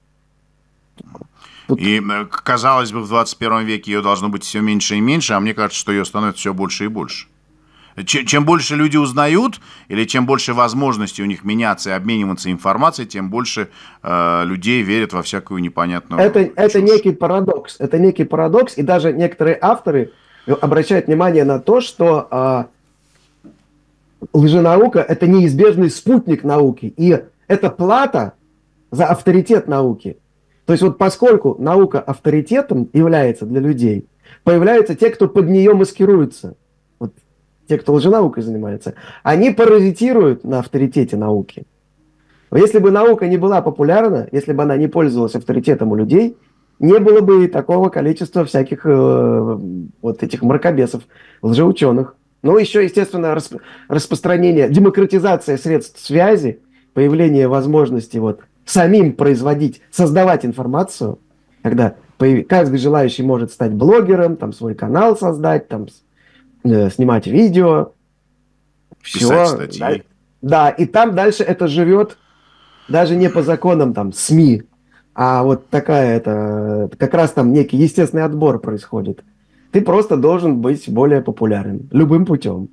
Тут... И, казалось бы, в двадцать первом веке ее должно быть все меньше и меньше, а мне кажется, что ее становится все больше и больше. Чем больше люди узнают, или чем больше возможностей у них меняться и обмениваться информацией, тем больше э, людей верят во всякую непонятную это, чушь. Это некий парадокс. Это некий парадокс, и даже некоторые авторы обращают внимание на то, что э, лженаука – это неизбежный спутник науки, и это плата за авторитет науки. То есть вот поскольку наука авторитетом является для людей, появляются те, кто под нее маскируется. Вот те, кто лженаукой занимается, они паразитируют на авторитете науки. Если бы наука не была популярна, если бы она не пользовалась авторитетом у людей, не было бы и такого количества всяких э, вот этих мракобесов, лжеученых. Ну, еще, естественно, расп- распространение, демократизация средств связи, появление возможности вот самим производить, создавать информацию, когда появ... каждый желающий может стать блогером, там свой канал создать, там э, снимать видео, Писать все. статьи. Да, да, и там дальше это живет даже не по законам там СМИ, а вот такая это, как раз там некий естественный отбор происходит. Ты просто должен быть более популярен любым путем.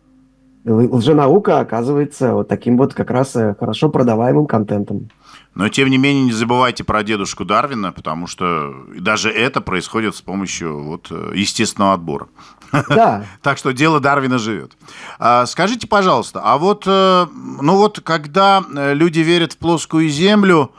Лженаука оказывается вот таким вот как раз хорошо продаваемым контентом. Но, тем не менее, не забывайте про дедушку Дарвина, потому что даже это происходит с помощью вот естественного отбора. Да. Так что дело Дарвина живет. Скажите, пожалуйста, а вот, ну вот, когда люди верят в плоскую землю,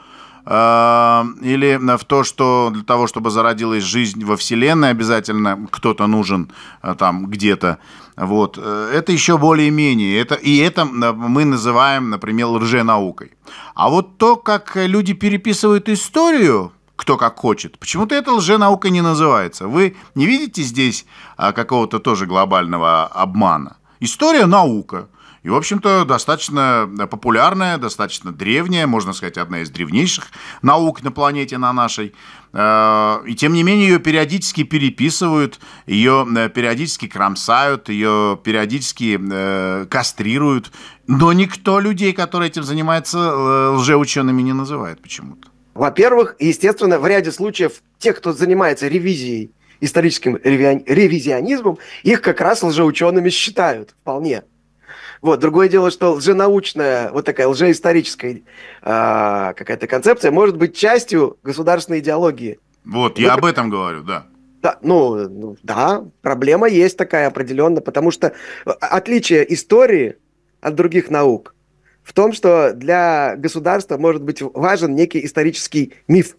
или в то, что для того, чтобы зародилась жизнь во Вселенной, обязательно кто-то нужен там где-то. Вот. Это еще более-менее. Это, и это мы называем, например, лженаукой. А вот то, как люди переписывают историю, кто как хочет, почему-то это лженаукой не называется. Вы не видите здесь какого-то тоже глобального обмана? История – наука. И, в общем-то, достаточно популярная, достаточно древняя, можно сказать, одна из древнейших наук на планете, на нашей. И, тем не менее, ее периодически переписывают, ее периодически кромсают, ее периодически кастрируют. Но никто людей, которые этим занимаются, лжеучеными не называет почему-то. Во-первых, естественно, в ряде случаев тех, кто занимается ревизией, историческим ревизионизмом, их как раз лжеучеными считают вполне. Вот. Другое дело, что лженаучная, вот такая лжеисторическая э, какая-то концепция может быть частью государственной идеологии. Вот, Вы... я об этом говорю, да. Да, ну, ну, да, проблема есть такая определенно, потому что отличие истории от других наук в том, что для государства может быть важен некий исторический миф,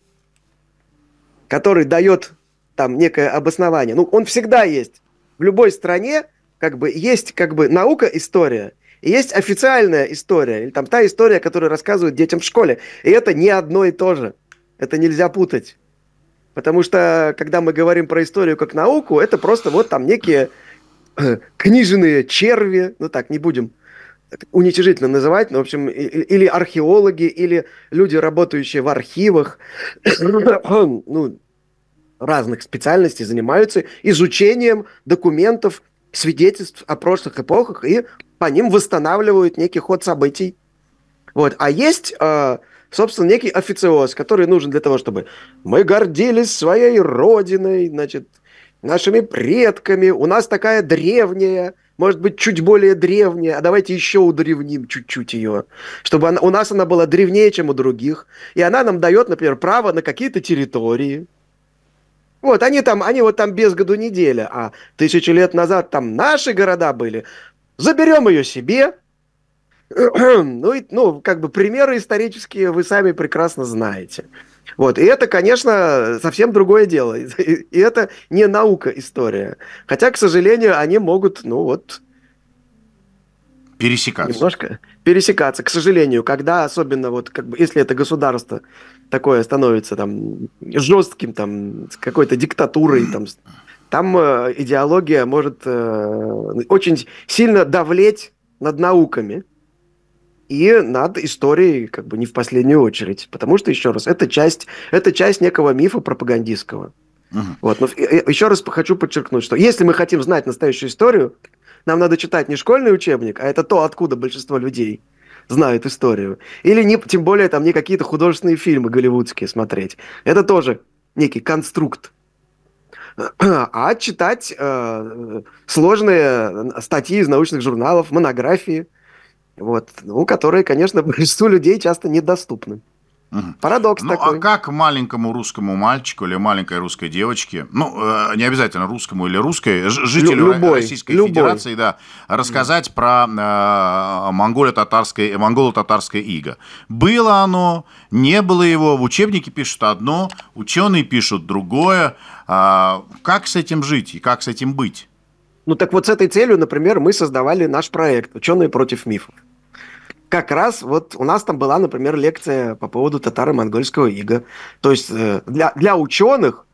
который дает там некое обоснование. Ну, он всегда есть. В любой стране как бы есть как бы наука-история, и есть официальная история, или там та история, которую рассказывают детям в школе. И это не одно и то же. Это нельзя путать. Потому что, когда мы говорим про историю как науку, это просто вот там некие э, книжные черви, ну так, не будем уничижительно называть, но, в общем, или археологи, или люди, работающие в архивах, ну, разных специальностей, занимаются изучением документов, свидетельств о прошлых эпохах и по ним восстанавливают некий ход событий. Вот. А есть, э, собственно, некий официоз, который нужен для того, чтобы мы гордились своей родиной, значит, нашими предками, у нас такая древняя, может быть, чуть более древняя, а давайте еще удревним чуть-чуть ее, чтобы она, у нас она была древнее, чем у других, и она нам дает, например, право на какие-то территории. Вот, они там, они вот там без году неделя, а тысячи лет назад там наши города были. Заберем ее себе. Ну, и, ну, как бы примеры исторические вы сами прекрасно знаете. Вот, и это, конечно, совсем другое дело. И это не наука история. Хотя, к сожалению, они могут, ну вот... Пересекаться. Немножко пересекаться, к сожалению, когда особенно вот, как бы, если это государство такое становится там жестким, там, с какой-то диктатурой, там, там э, идеология может э, очень сильно давлеть над науками. и над историей, как бы не в последнюю очередь. Потому что, еще раз, это часть, это часть некого мифа пропагандистского. Мгм. Вот. Но еще раз хочу подчеркнуть, что если мы хотим знать настоящую историю, нам надо читать не школьный учебник, а это то, откуда большинство людей знают историю. Или не, тем более там не какие-то художественные фильмы голливудские смотреть. Это тоже некий конструкт. А читать э, сложные статьи из научных журналов, монографии, вот, ну, которые, конечно, большинству людей часто недоступны. Мгм. Парадокс Ну, а такой. как маленькому русскому мальчику или маленькой русской девочке, ну, э, не обязательно русскому или русской, ж- Лю- жителю Ро- любой, Российской любой. Федерации, да, рассказать про э, монголо-татарское, монголо-татарское иго? Было оно, не было его, в учебнике пишут одно, ученые пишут другое. А как с этим жить и как с этим быть? Ну, так вот с этой целью, например, мы создавали наш проект «Ученые против мифов». Как раз вот у нас там была, например, лекция по поводу татаро-монгольского ига. То есть э, для, для ученых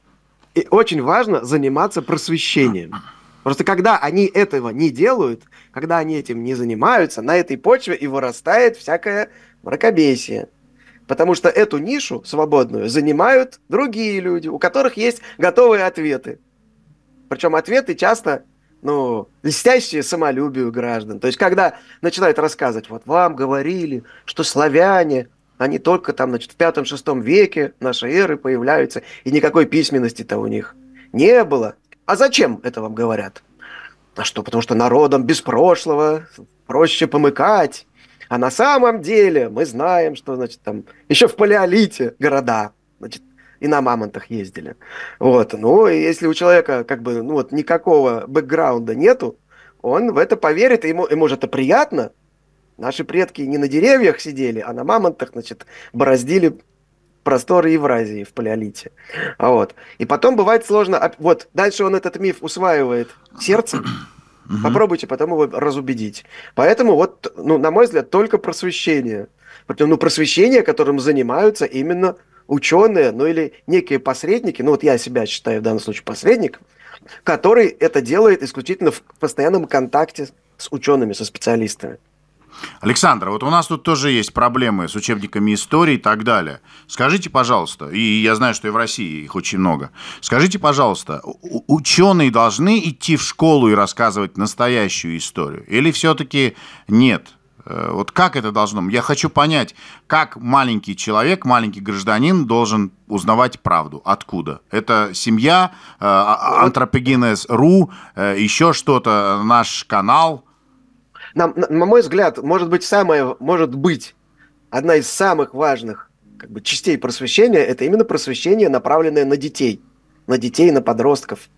и очень важно заниматься просвещением. Просто когда они этого не делают, когда они этим не занимаются, на этой почве и вырастает всякое мракобесие. Потому что эту нишу свободную занимают другие люди, у которых есть готовые ответы. Причем ответы часто, ну, льстящие самолюбию граждан. То есть, когда начинают рассказывать, вот вам говорили, что славяне, они только там, значит, в пятом-шестом веке нашей эры появляются, и никакой письменности-то у них не было. А зачем это вам говорят? А что, потому что народам без прошлого проще помыкать. А на самом деле мы знаем, что, значит, там еще в палеолите города, значит, и на мамонтах ездили. Вот. Ну, и если у человека как бы, ну вот, никакого бэкграунда нету, он в это поверит, и ему, ему же это приятно. Наши предки не на деревьях сидели, а на мамонтах, значит, бороздили просторы Евразии в палеолите. А вот. И потом бывает сложно. а, Вот, дальше он этот миф усваивает сердцем. Мгм. Попробуйте потом его разубедить. Поэтому вот, ну, на мой взгляд, только просвещение. Причем, ну, просвещение, которым занимаются именно ученые, ну, или некие посредники, ну, вот я себя считаю в данном случае посредником, который это делает исключительно в постоянном контакте с учеными, со специалистами. Александр, вот у нас тут тоже есть проблемы с учебниками истории и так далее. Скажите, пожалуйста, и я знаю, что и в России их очень много. Скажите, пожалуйста, у- ученые должны идти в школу и рассказывать настоящую историю? Или все-таки нет? Э, Вот как это должно быть? Я хочу понять, как маленький человек, маленький гражданин должен узнавать правду. Откуда? Это семья, э, а- а- Вот антропогенез точка ру, э, еще что-то, наш канал. нам, на, на мой взгляд, может быть, самое, может быть, одна из самых важных как бы, частей просвещения, это именно просвещение, направленное на детей, на детей, на подростков.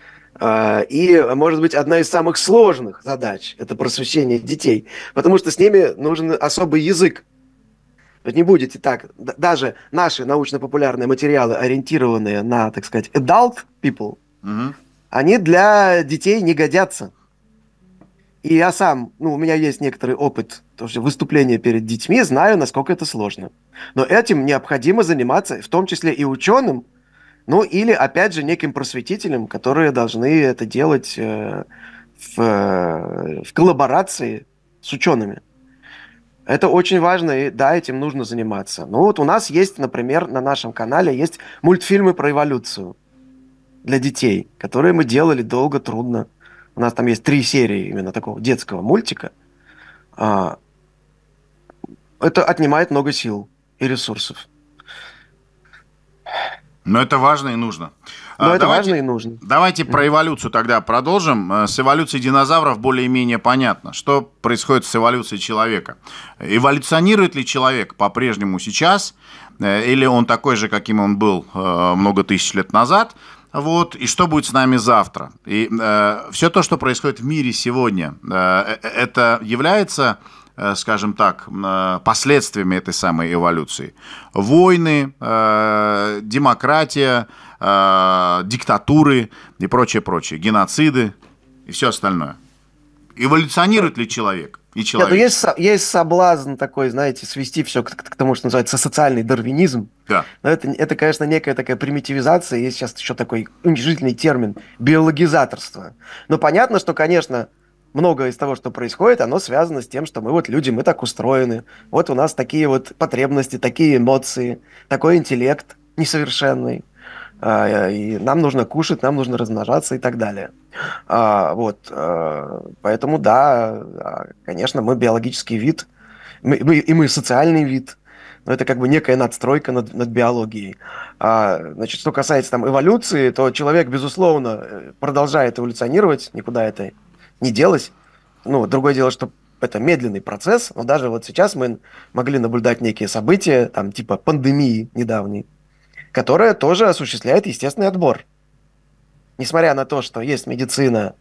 А, И, может быть, одна из самых сложных задач– это просвещение детей, потому что с ними нужен особый язык. Вы не будете так, д- даже наши научно-популярные материалы, ориентированные на, так сказать, adult people, Мгм. они для детей не годятся. И я сам, ну, у меня есть некоторый опыт тоже выступления перед детьми, знаю, насколько это сложно. Но этим необходимо заниматься, в том числе и ученым, ну, или, опять же, неким просветителям, которые должны это делать э, в, э, в коллаборации с учеными. Это очень важно, и да, этим нужно заниматься. Ну, вот у нас есть, например, на нашем канале есть мультфильмы про эволюцию для детей, которые мы делали долго, трудно. У нас там есть три серии именно такого детского мультика. А, Это отнимает много сил и ресурсов. Но это важно и нужно. Но А, это важно Давайте, и нужно. давайте про Мгм. эволюцию тогда продолжим. Э, С эволюцией динозавров более-менее понятно. Что происходит с эволюцией человека? Эволюционирует ли человек по-прежнему сейчас? Э, Или он такой же, каким он был э, много тысяч лет назад? Вот, и что будет с нами завтра? И э, все то, что происходит в мире сегодня, э, э, это является, э, скажем так, э, последствиями этой самой эволюции. Войны, э, демократия, э, диктатуры и прочее, прочее, геноциды и все остальное. Эволюционирует ли человек и Нет, ну человечество? есть, со- есть соблазн такой, знаете, свести все к, к- к тому, что называется социальный дарвинизм. Да. Но это, это, конечно, некая такая примитивизация. Есть сейчас еще такой уничижительный термин– биологизаторство. Но понятно, что, конечно, многое из того, что происходит, оно связано с тем, что мы вот люди, мы так устроены. Вот у нас такие вот потребности, такие эмоции, такой интеллект несовершенный. А, и нам нужно кушать, нам нужно размножаться и так далее. А, вот, а, поэтому да, а, конечно, мы биологический вид, мы, мы- и мы социальный вид, но это как бы некая надстройка над, над биологией. А, значит, что касается там эволюции, то человек, безусловно, э, продолжает эволюционировать, никуда это не делось. Ну, другое дело, что это медленный процесс, но даже вот сейчас мы могли наблюдать некие события, там, типа пандемии недавней, которая тоже осуществляет естественный отбор. Несмотря на то, что есть медицина,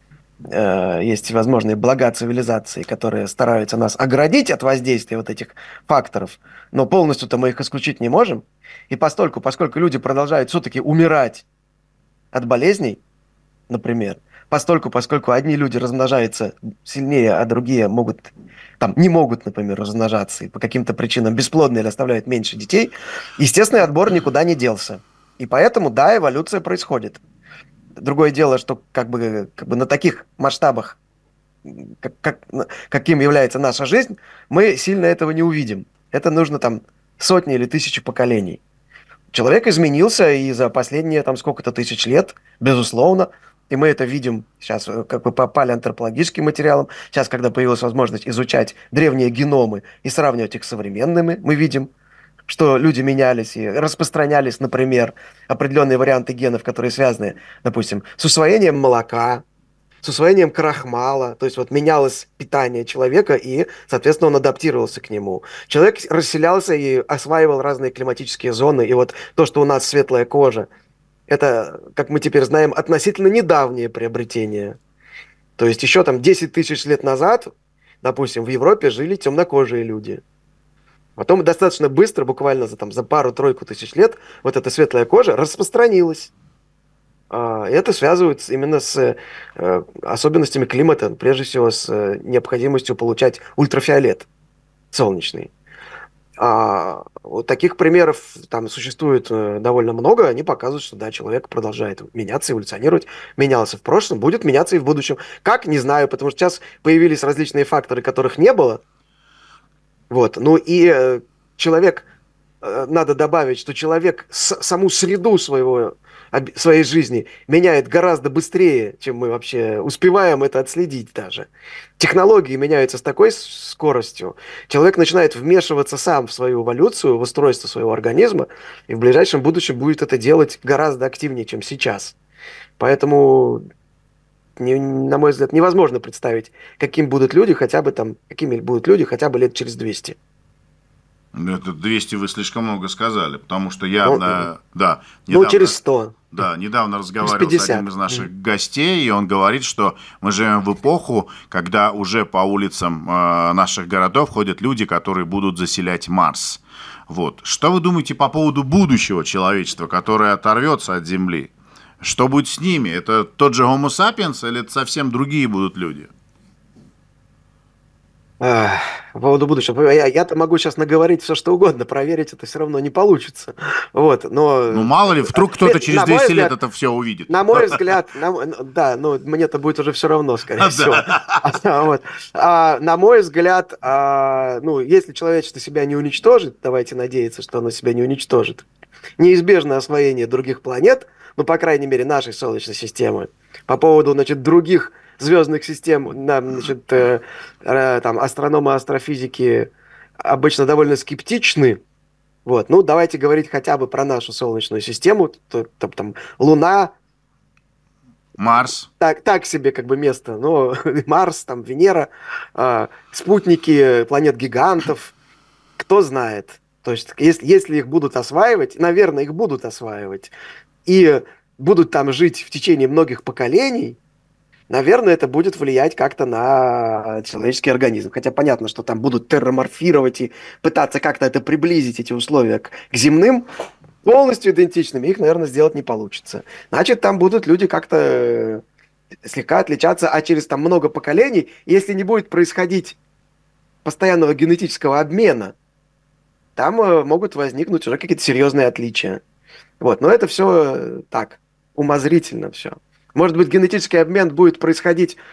э, есть всевозможные блага цивилизации, которые стараются нас оградить от воздействия вот этих факторов, но полностью-то мы их исключить не можем. И постольку, поскольку люди продолжают все-таки умирать от болезней, например, постольку, поскольку одни люди размножаются сильнее, а другие могут, там, не могут, например, размножаться и по каким-то причинам бесплодны или оставляют меньше детей, естественный отбор никуда не делся. И поэтому, да, эволюция происходит. Другое дело, что как бы, как бы на таких масштабах, как, как, каким является наша жизнь, мы сильно этого не увидим. Это нужно там сотни или тысячи поколений. Человек изменился и за последние там сколько-то тысяч лет, безусловно, и мы это видим сейчас э, как бы по палеоантропологическим материалам. Сейчас, когда появилась возможность изучать древние геномы и сравнивать их с современными, мы видим, что люди менялись и распространялись, например, определенные варианты генов, которые связаны, допустим, с усвоением молока, с усвоением крахмала, то есть вот менялось питание человека, и, соответственно, он адаптировался к нему. Человек расселялся и осваивал разные климатические зоны, и вот то, что у нас светлая кожа, это, как мы теперь знаем, относительно недавнее приобретение. То есть еще там десять тысяч лет назад, допустим, в Европе жили темнокожие люди. Потом достаточно быстро, буквально за, там, за пару-тройку тысяч лет, вот эта светлая кожа распространилась. А, Это связывают именно с э, особенностями климата, прежде всего с э, необходимостью получать ультрафиолет солнечный. А вот таких примеров там существует э, довольно много. Они показывают, что да, человек продолжает меняться, эволюционировать, менялся в прошлом, будет меняться и в будущем. Как? Не знаю, потому что сейчас появились различные факторы, которых не было. Вот. Ну и э, человек, э, надо добавить, что человек с- саму среду своего, об- своей жизни меняет гораздо быстрее, чем мы вообще успеваем это отследить даже. Технологии меняются с такой с- скоростью. Человек начинает вмешиваться сам в свою эволюцию, в устройство своего организма, и в ближайшем будущем будет это делать гораздо активнее, чем сейчас. Поэтому, не- на мой взгляд, невозможно представить, каким будут люди хотя бы там, какими будут люди хотя бы лет через двести. Это двести вы слишком много сказали, потому что я, Ну, э, да, ну, недавно, через сто, да, недавно через разговаривал с одним пятьдесят. из наших гостей, и он говорит, что мы живем в эпоху, когда уже по улицам э, наших городов ходят люди, которые будут заселять Марс. Вот. Что вы думаете по поводу будущего человечества, которое оторвется от Земли? Что будет с ними? Это тот же Homo sapiens или это совсем другие будут люди? Ах, по поводу будущего. Я, я-то могу сейчас наговорить все, что угодно, проверить это все равно не получится. Вот, Ну, но, мало ли, вдруг кто-то через на мой двести лет взгляд, это все увидит. на мой взгляд, на м- ну, да, ну, мне это будет уже все равно, скорее всего. А, вот. А, на мой взгляд, а, ну, если человечество себя не уничтожит, давайте надеяться, что оно себя не уничтожит, неизбежно освоение других планет, ну, по крайней мере, нашей Солнечной системы. По поводу, значит, других звездных систем, нам, значит, э, э, там, астрономы, астрофизики обычно довольно скептичны. Вот, ну, давайте говорить хотя бы про нашу Солнечную систему. То, то, там, Луна, Марс. так, так себе как бы место, но Марс, там, Венера, э, спутники планет-гигантов, кто знает. То есть, если, если их будут осваивать, наверное, их будут осваивать, и будут там жить в течение многих поколений, наверное, это будет влиять как-то на человеческий организм. Хотя понятно, что там будут терраморфировать и пытаться как-то это приблизить, эти условия, к, к земным, полностью идентичными. Их, наверное, сделать не получится. Значит, там будут люди как-то э, слегка отличаться, а через там много поколений, если не будет происходить постоянного генетического обмена, там э, могут возникнуть уже какие-то серьезные отличия. Вот, но это все так, умозрительно все. Может быть, генетический обмен будет происходить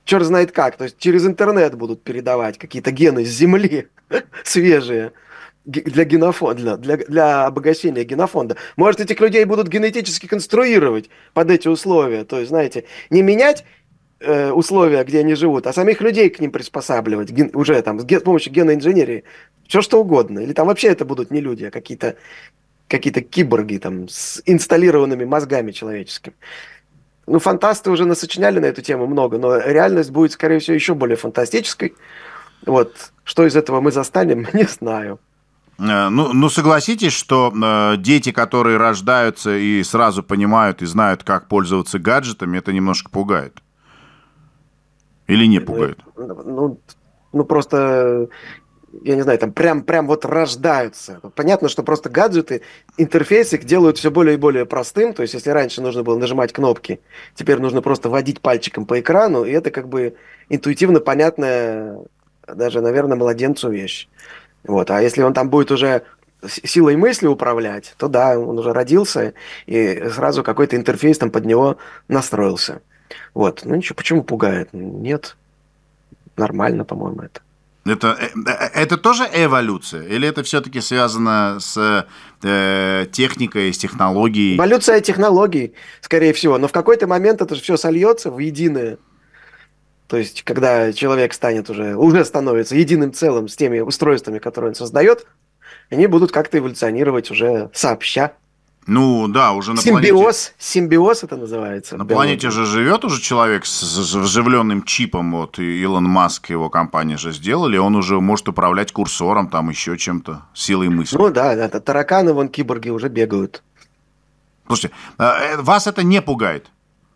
черт знает как. То есть через интернет будут передавать какие-то гены с Земли свежие для генофонда, для, для обогащения генофонда. Может, этих людей будут генетически конструировать под эти условия. То есть, знаете, не менять э, условия, где они живут, а самих людей к ним приспосабливать ген, уже там с, ген, с помощью генной инженерии. Все что угодно. Или там вообще это будут не люди, а какие-то какие-то киборги там с инсталлированными мозгами человеческими. Ну, фантасты уже насочиняли на эту тему много, но реальность будет, скорее всего, еще более фантастической. Вот. Что из этого мы застанем, не знаю. Ну, ну, согласитесь, что э, дети, которые рождаются и сразу понимают и знают, как пользоваться гаджетами, это немножко пугает? Или не пугает? Ну, ну, ну просто, я не знаю, там прям, прям вот рождаются. Понятно, что просто гаджеты, интерфейсы их делают все более и более простым. То есть, если раньше нужно было нажимать кнопки, теперь нужно просто водить пальчиком по экрану, и это как бы интуитивно понятная, даже, наверное, младенцу вещь. Вот. А если он там будет уже силой мысли управлять, то да, он уже родился, и сразу какой-то интерфейс там под него настроился. Вот. Ну ничего, почему пугает? Нет, нормально, по-моему, это. Это, это тоже эволюция? Или это все-таки связано с э, техникой, с технологией? Эволюция технологий, скорее всего. Но в какой-то момент это же все сольется в единое. То есть, когда человек станет уже, уже становится единым целым с теми устройствами, которые он создает, они будут как-то эволюционировать уже сообща. Ну, да, уже на симбиоз, планете... Симбиоз это называется. На планете же живет уже человек с вживленным чипом, вот, и Илон Маск, его компания же сделали, он уже может управлять курсором, там, еще чем-то, силой мысли. Ну, да, да, тараканы, вон, киборги уже бегают. Слушайте, вас это не пугает?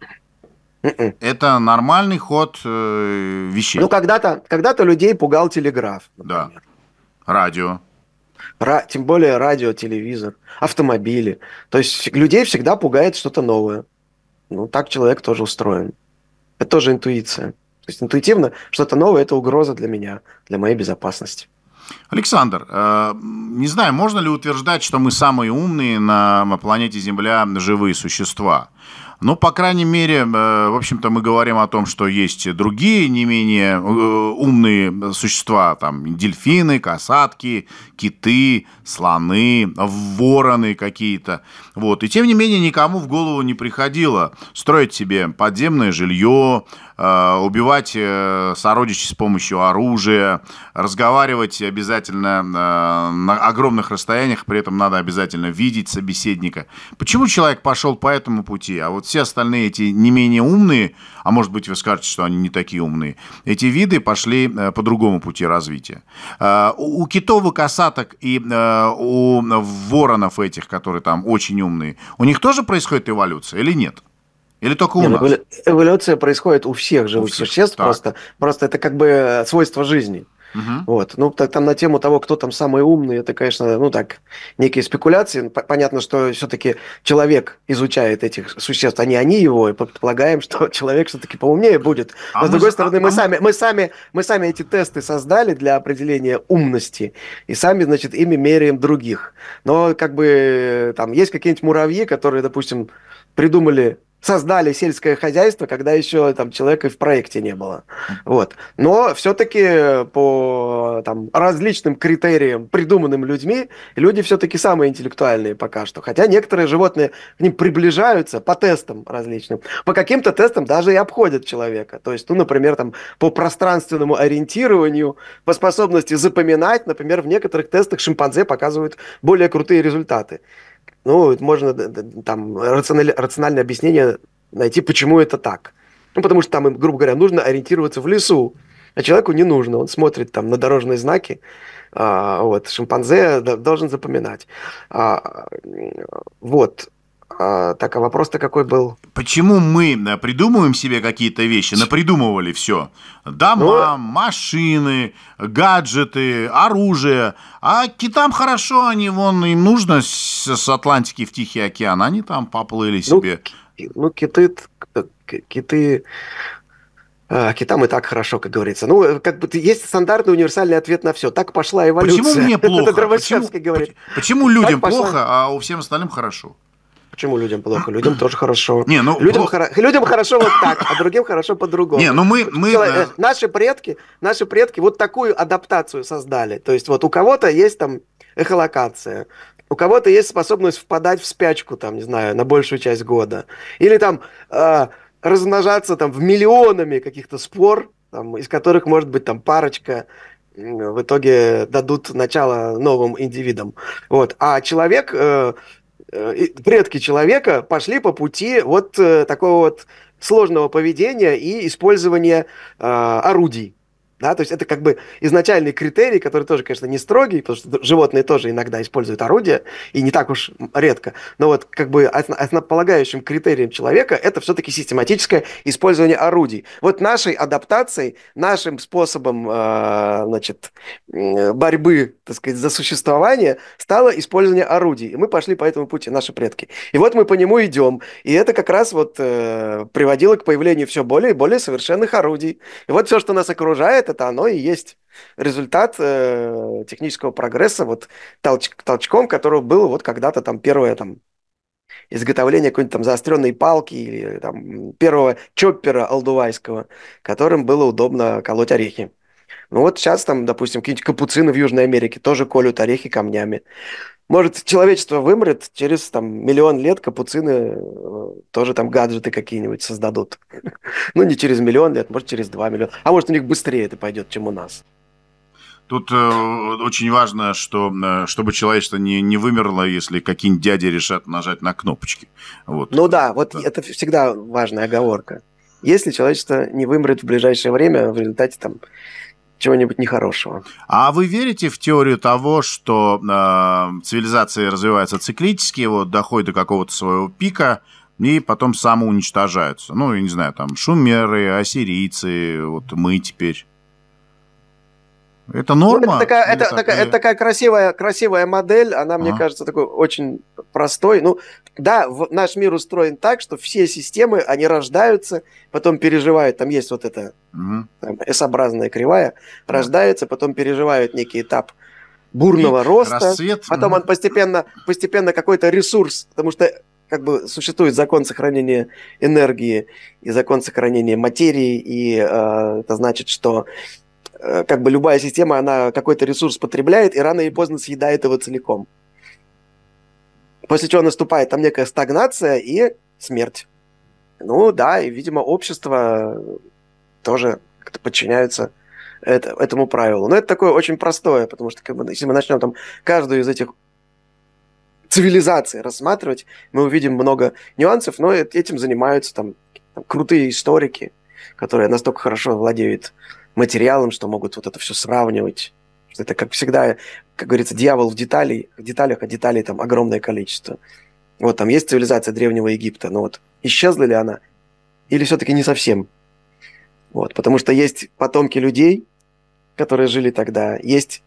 Mm-mm. Это нормальный ход э, вещей. Ну, когда-то, когда-то людей пугал телеграф, например. Да, радио. Ра- тем более радио, телевизор, автомобили. То есть людей всегда пугает что-то новое. Ну, так человек тоже устроен. Это тоже интуиция. То есть интуитивно что-то новое – это угроза для меня, для моей безопасности. Александр, э, не знаю, можно ли утверждать, что мы самые умные на планете Земля живые существа? Ну, по крайней мере, в общем-то, мы говорим о том, что есть другие не менее умные существа, там, дельфины, касатки, киты, слоны, вороны какие-то. Вот. И тем не менее, никому в голову не приходило строить себе подземное жилье, убивать сородичей с помощью оружия, разговаривать обязательно на огромных расстояниях, при этом надо обязательно видеть собеседника. Почему человек пошел по этому пути, а вот все остальные эти не менее умные, а может быть вы скажете, что они не такие умные, эти виды пошли по другому пути развития? У китов и касаток и у воронов этих, которые там очень умные, у них тоже происходит эволюция или нет? Или только у Нет, нас? Эволюция происходит у всех живых у всех. существ, просто, просто это как бы свойство жизни. Угу. Вот. Ну, так, там на тему того, кто там самый умный, это, конечно, ну так, некие спекуляции. Понятно, что все-таки человек изучает этих существ, а не они его, и предполагаем, что человек все-таки поумнее будет. Но, а с другой мы, стороны, а, мы, а сами, мы, сами, мы сами эти тесты создали для определения умности, и сами, значит, ими меряем других. Но, как бы, там есть какие-нибудь муравьи, которые, допустим, придумали... создали сельское хозяйство, когда еще там человека в проекте не было. Вот. Но все-таки по там, различным критериям, придуманным людьми, люди все-таки самые интеллектуальные пока что. Хотя некоторые животные к ним приближаются по тестам различным. По каким-то тестам даже и обходят человека. То есть, ну, например, там, по пространственному ориентированию, по способности запоминать, например, в некоторых тестах шимпанзе показывают более крутые результаты. Ну, можно там рациональ, рациональное объяснение найти, почему это так. Ну, потому что там им, грубо говоря, нужно ориентироваться в лесу, а человеку не нужно. Он смотрит там на дорожные знаки. А, вот, шимпанзе должен запоминать. А, вот. А, так, а вопрос-то какой был? Почему мы придумываем себе какие-то вещи, напридумывали все? Дома, ну, машины, гаджеты, оружие. А китам хорошо, они вон, им нужно с, с Атлантики в Тихий океан, они там поплыли себе. Ну, ну киты, киты... А, китам и так хорошо, как говорится. Ну, как бы есть стандартный универсальный ответ на все. Так пошла эволюция. Почему мне плохо? Это Дровосевский почему, говорит. Почему людям плохо, а у всем остальным хорошо? Почему людям плохо? Людям тоже хорошо. Не, ну, людям, плохо. хоро... людям хорошо вот так, а другим хорошо по-другому. Не, ну мы... мы... Чело... Наши предки, наши предки вот такую адаптацию создали. То есть вот у кого-то есть там эхолокация, у кого-то есть способность впадать в спячку, там, не знаю, на большую часть года. Или там э, размножаться там в миллионами каких-то спор, там, из которых, может быть, там парочка в итоге дадут начало новым индивидам. Вот. А человек, э, э, предки человека пошли по пути вот э, такого вот сложного поведения и использования э, орудий. Да, то есть это как бы изначальный критерий, который тоже, конечно, не строгий, потому что животные тоже иногда используют орудия, и не так уж редко. Но вот как бы основополагающим критерием человека это все-таки систематическое использование орудий. Вот нашей адаптацией, нашим способом э, значит, борьбы, так сказать, за существование стало использование орудий. И мы пошли по этому пути, наши предки. И вот мы по нему идем. И это как раз вот э, приводило к появлению все более и более совершенных орудий. И вот все, что нас окружает, это оно и есть результат э, технического прогресса, вот толч, толчком, которого было вот когда-то там первое там изготовление какой-нибудь там заостренной палки или там первого чоппера алдувайского, которым было удобно колоть орехи. Ну вот сейчас там, допустим, какие-нибудь капуцины в Южной Америке тоже колют орехи камнями. Может, человечество вымрет, через там миллион лет капуцины э, тоже там гаджеты какие-нибудь создадут. Ну, не через миллион лет, может, через два миллиона. А может, у них быстрее это пойдет, чем у нас. Тут э, очень важно, что, э, чтобы человечество не, не вымерло, если какие-нибудь дяди решат нажать на кнопочки. Вот. Ну да, вот да. Это всегда важная оговорка. Если человечество не вымрет в ближайшее время в результате там чего-нибудь нехорошего. А вы верите в теорию того, что э, цивилизации развиваются циклически, вот, доходят до какого-то своего пика и потом самоуничтожаются? Ну, я не знаю, там шумеры, ассирийцы, вот мы теперь. Это норма? Ну, это такая, это, такая... такая, это такая красивая, красивая модель, она, ага. мне кажется, такой очень простой. Ну, да, в, наш мир устроен так, что все системы, они рождаются, потом переживают, там есть вот эта угу. там, эс-образная кривая, да. рождаются, потом переживают некий этап бурного и роста, рассвет. Потом угу. он постепенно, постепенно какой-то ресурс, потому что как бы существует закон сохранения энергии и закон сохранения материи, и э, это значит, что как бы любая система, она какой-то ресурс потребляет и рано или поздно съедает его целиком. После чего наступает там некая стагнация и смерть. Ну да, и, видимо, общество тоже как-то подчиняется это, этому правилу. Но это такое очень простое, потому что как бы, если мы начнем там каждую из этих цивилизаций рассматривать, мы увидим много нюансов, но этим занимаются там, там крутые историки, которые настолько хорошо владеют материалом, что могут вот это все сравнивать. Это, как всегда, как говорится, дьявол в деталях, в деталях, а деталей там огромное количество. Вот там есть цивилизация Древнего Египта, но вот исчезла ли она? Или все-таки не совсем? Вот, потому что есть потомки людей, которые жили тогда, есть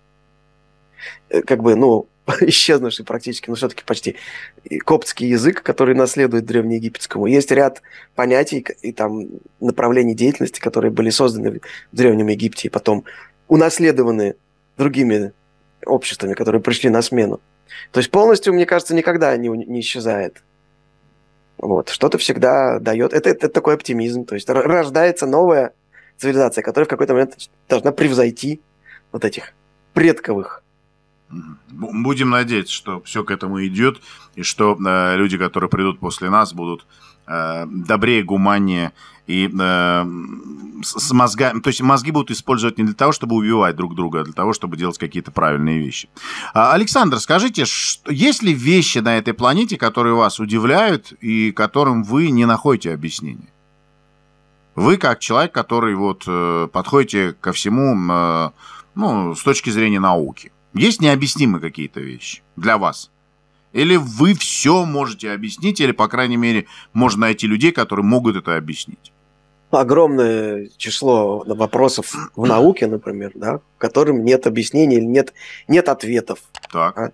как бы, ну, исчезнувший практически, но все-таки почти коптский язык, который наследует древнеегипетскому. Есть ряд понятий и там направлений деятельности, которые были созданы в Древнем Египте и потом унаследованы другими обществами, которые пришли на смену. То есть полностью, мне кажется, никогда не, не исчезает. Вот. Что-то всегда дает. Это, это такой оптимизм. То есть рождается новая цивилизация, которая в какой-то момент должна превзойти вот этих предковых. Будем надеяться, что все к этому идет, и что э, люди, которые придут после нас, будут э, добрее, гуманнее и э, с, с мозгами. То есть мозги будут использовать не для того, чтобы убивать друг друга, а для того, чтобы делать какие-то правильные вещи. А, Александр, скажите, что, есть ли вещи на этой планете, которые вас удивляют и которым вы не находите объяснения? Вы как человек, который вот э, подходите ко всему э, ну, с точки зрения науки. Есть необъяснимые какие-то вещи для вас? Или вы все можете объяснить, или, по крайней мере, можно найти людей, которые могут это объяснить? Огромное число вопросов в науке, например, да, которым нет объяснений или нет, нет ответов. Так. А,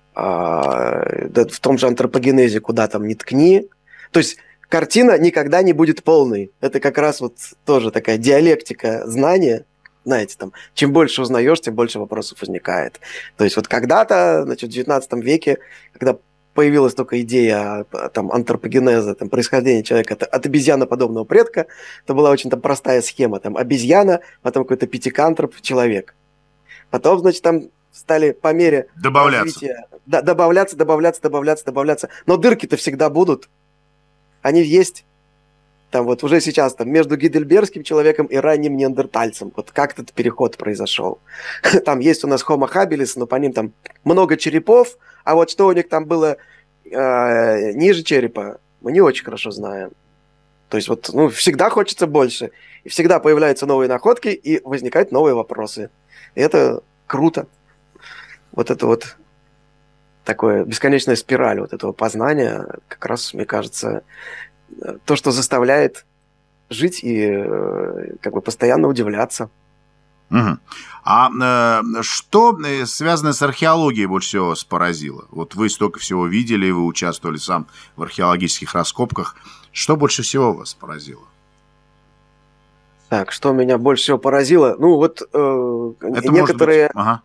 а, да, в том же антропогенезе, куда там ни ткни. То есть картина никогда не будет полной. Это как раз вот тоже такая диалектика знания. Знаете, там, чем больше узнаешь, тем больше вопросов возникает. То есть вот когда-то, значит, в девятнадцатом веке, когда появилась только идея там, антропогенеза, там, происхождения человека от, от обезьяноподобного предка. Это была очень там, простая схема. Там, обезьяна, потом какой-то пятикантроп, человек. Потом, значит, там стали по мере добавляться. развития да, добавляться, добавляться, добавляться, добавляться. Но дырки-то всегда будут. Они есть. Там вот уже сейчас там между гейдельбергским человеком и ранним неандертальцем. Вот как этот переход произошел. Там есть у нас Homo habilis, но по ним там много черепов, а вот что у них там было э, ниже черепа, мы не очень хорошо знаем. То есть вот ну, всегда хочется больше. И всегда появляются новые находки, и возникают новые вопросы. И это круто. Вот это вот такое бесконечная спираль вот этого познания, как раз, мне кажется, то, что заставляет жить и э, как бы постоянно удивляться. Угу. А э, что связано с археологией больше всего вас поразило? Вот вы столько всего видели, вы участвовали сам в археологических раскопках. Что больше всего вас поразило? Так, что меня больше всего поразило? Ну, вот э, Это некоторые... Может быть... ага.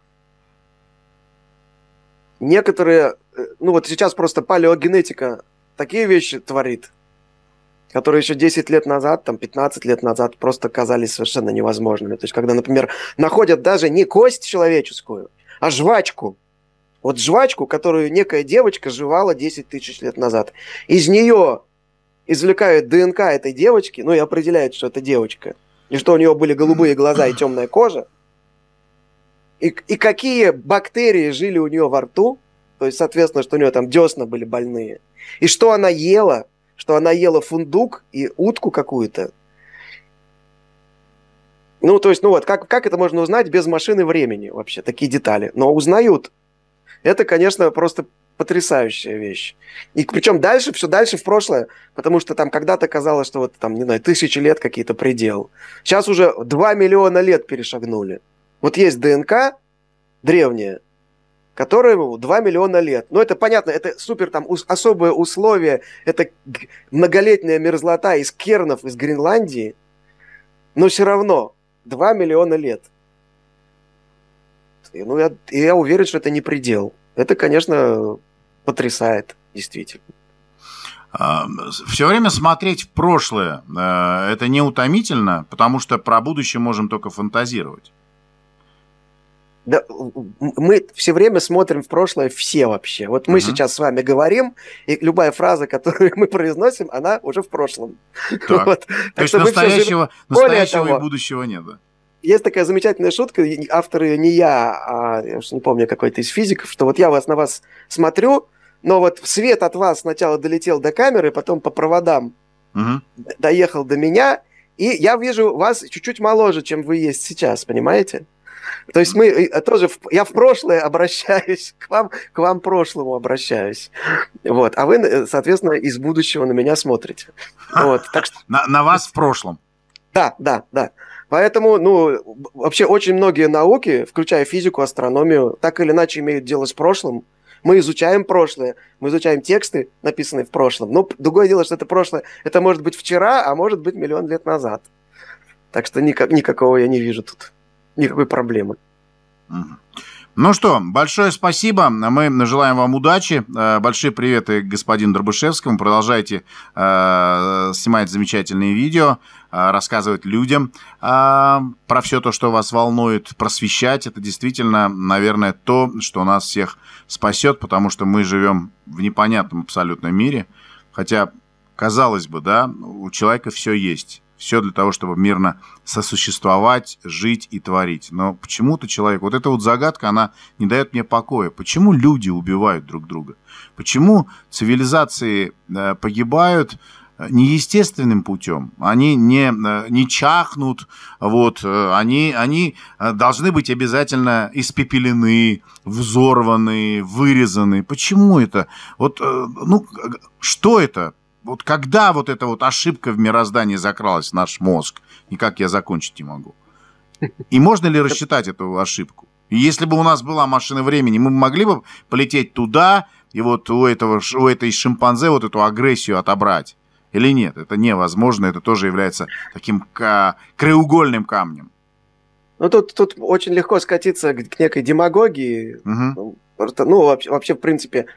Некоторые... Ну, вот сейчас просто палеогенетика такие вещи творит, которые еще десять лет назад, там, пятнадцать лет назад просто казались совершенно невозможными. То есть, когда, например, находят даже не кость человеческую, а жвачку. Вот жвачку, которую некая девочка жевала десять тысяч лет назад. Из нее извлекают ДНК этой девочки, ну и определяют, что это девочка. И что у нее были голубые глаза и темная кожа. И, и какие бактерии жили у нее во рту. То есть, соответственно, что у нее там десна были больные. И что она ела. Что она ела фундук и утку какую-то. Ну, то есть, ну вот, как, как это можно узнать без машины времени вообще, такие детали? Но узнают. Это, конечно, просто потрясающая вещь. И причем дальше, все дальше в прошлое, потому что там когда-то казалось, что вот там, не знаю, тысячи лет какие-то предел. Сейчас уже два миллиона лет перешагнули. Вот есть ДНК древняя, которому два миллиона лет. Ну, это понятно, это супер там ус- особые условия, это г- многолетняя мерзлота из кернов из Гренландии, но все равно два миллиона лет. И, ну, я, я уверен, что это не предел. Это, конечно, потрясает, действительно. Все время смотреть в прошлое – это не утомительно, потому что про будущее можем только фантазировать. Да, мы все время смотрим в прошлое все вообще. Вот мы uh-huh. сейчас с вами говорим, и любая фраза, которую мы произносим, она уже в прошлом. Так. Вот. То так есть настоящего, настоящего того, и будущего нет, да? Есть такая замечательная шутка, автор ее не я, а я уж не помню, какой-то из физиков, что вот я вас на вас смотрю, но вот свет от вас сначала долетел до камеры, потом по проводам uh-huh. доехал до меня, и я вижу вас чуть-чуть моложе, чем вы есть сейчас, понимаете? То есть мы тоже, я в прошлое обращаюсь, к вам, к вам прошлому обращаюсь. Вот. А вы, соответственно, из будущего на меня смотрите. Вот. Так что... на, на вас в прошлом. Да, да, да. Поэтому, ну, вообще очень многие науки, включая физику, астрономию, так или иначе имеют дело с прошлым. Мы изучаем прошлое, мы изучаем тексты, написанные в прошлом. Но другое дело, что это прошлое, это может быть вчера, а может быть миллион лет назад. Так что никак, никакого я не вижу тут. Никакой проблемы. Ну что, большое спасибо. Мы желаем вам удачи. Большие приветы господину Дробышевскому. Продолжайте э, снимать замечательные видео, э, рассказывать людям э, про все то, что вас волнует, просвещать. Это действительно, наверное, то, что нас всех спасет, потому что мы живем в непонятном абсолютном мире. Хотя, казалось бы, да, у человека все есть. Все для того, чтобы мирно сосуществовать, жить и творить. Но почему-то человек... Вот эта вот загадка, она не дает мне покоя. Почему люди убивают друг друга? Почему цивилизации погибают неестественным путем? Они не, не чахнут, вот, они, они должны быть обязательно испепелены, взорваны, вырезаны. Почему это? Вот, ну, что это? Вот когда вот эта вот ошибка в мироздании закралась в наш мозг, никак я закончить не могу. И можно ли рассчитать эту ошибку? И если бы у нас была машина времени, мы могли бы полететь туда и вот у, этого, у этой шимпанзе вот эту агрессию отобрать? Или нет? Это невозможно, это тоже является таким краеугольным камнем. Ну, тут, тут очень легко скатиться к некой демагогии. Угу. Ну, вообще, в принципе...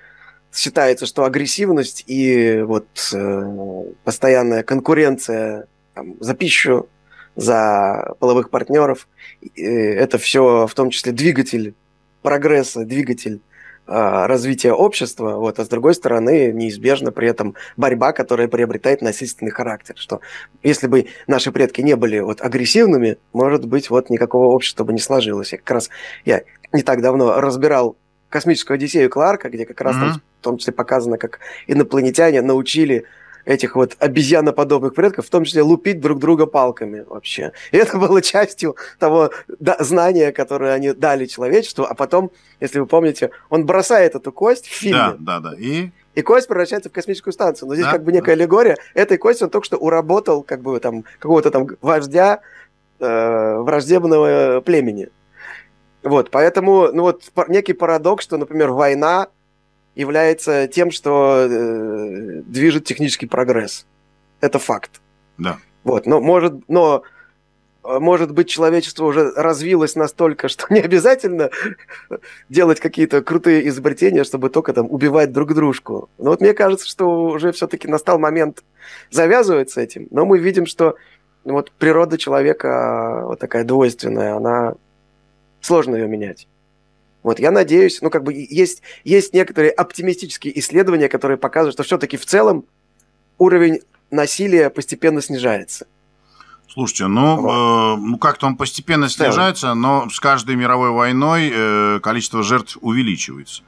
считается, что агрессивность и вот э, постоянная конкуренция там, за пищу, за половых партнеров, э, это все в том числе двигатель прогресса, двигатель э, развития общества, вот, а с другой стороны неизбежно при этом борьба, которая приобретает насильственный характер, что если бы наши предки не были вот агрессивными, может быть, вот никакого общества бы не сложилось. Я как раз я не так давно разбирал «Космическую Одиссею» Кларка, где как раз mm-hmm. там в том числе показано, как инопланетяне научили этих вот обезьяноподобных предков, в том числе лупить друг друга палками вообще. И это было частью того да, знания, которое они дали человечеству, а потом, если вы помните, он бросает эту кость в фильме. Да, да, да. И... И кость превращается в космическую станцию. Но здесь да, как бы некая да. аллегория. Этой костью он только что уработал как бы там какого-то там вождя э, враждебного племени. Вот, поэтому, ну вот, некий парадокс, что, например, война является тем, что э, движет технический прогресс. Это факт. Да. Вот, но может, но может быть, человечество уже развилось настолько, что не обязательно делать какие-то крутые изобретения, чтобы только там убивать друг дружку. Но вот мне кажется, что уже все-таки настал момент завязывать с этим. Но мы видим, что вот природа человека вот такая двойственная, она сложно ее менять. Вот, я надеюсь, ну, как бы есть, есть некоторые оптимистические исследования, которые показывают, что все-таки в целом уровень насилия постепенно снижается. Слушайте, ну, вот. э, ну как-то он постепенно снижается, но с каждой мировой войной э, количество жертв увеличивается.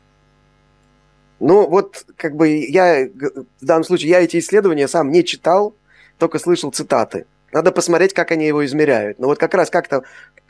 Ну, вот, как бы я, в данном случае, я эти исследования сам не читал, только слышал цитаты. Надо посмотреть, как они его измеряют. Но вот как раз как-то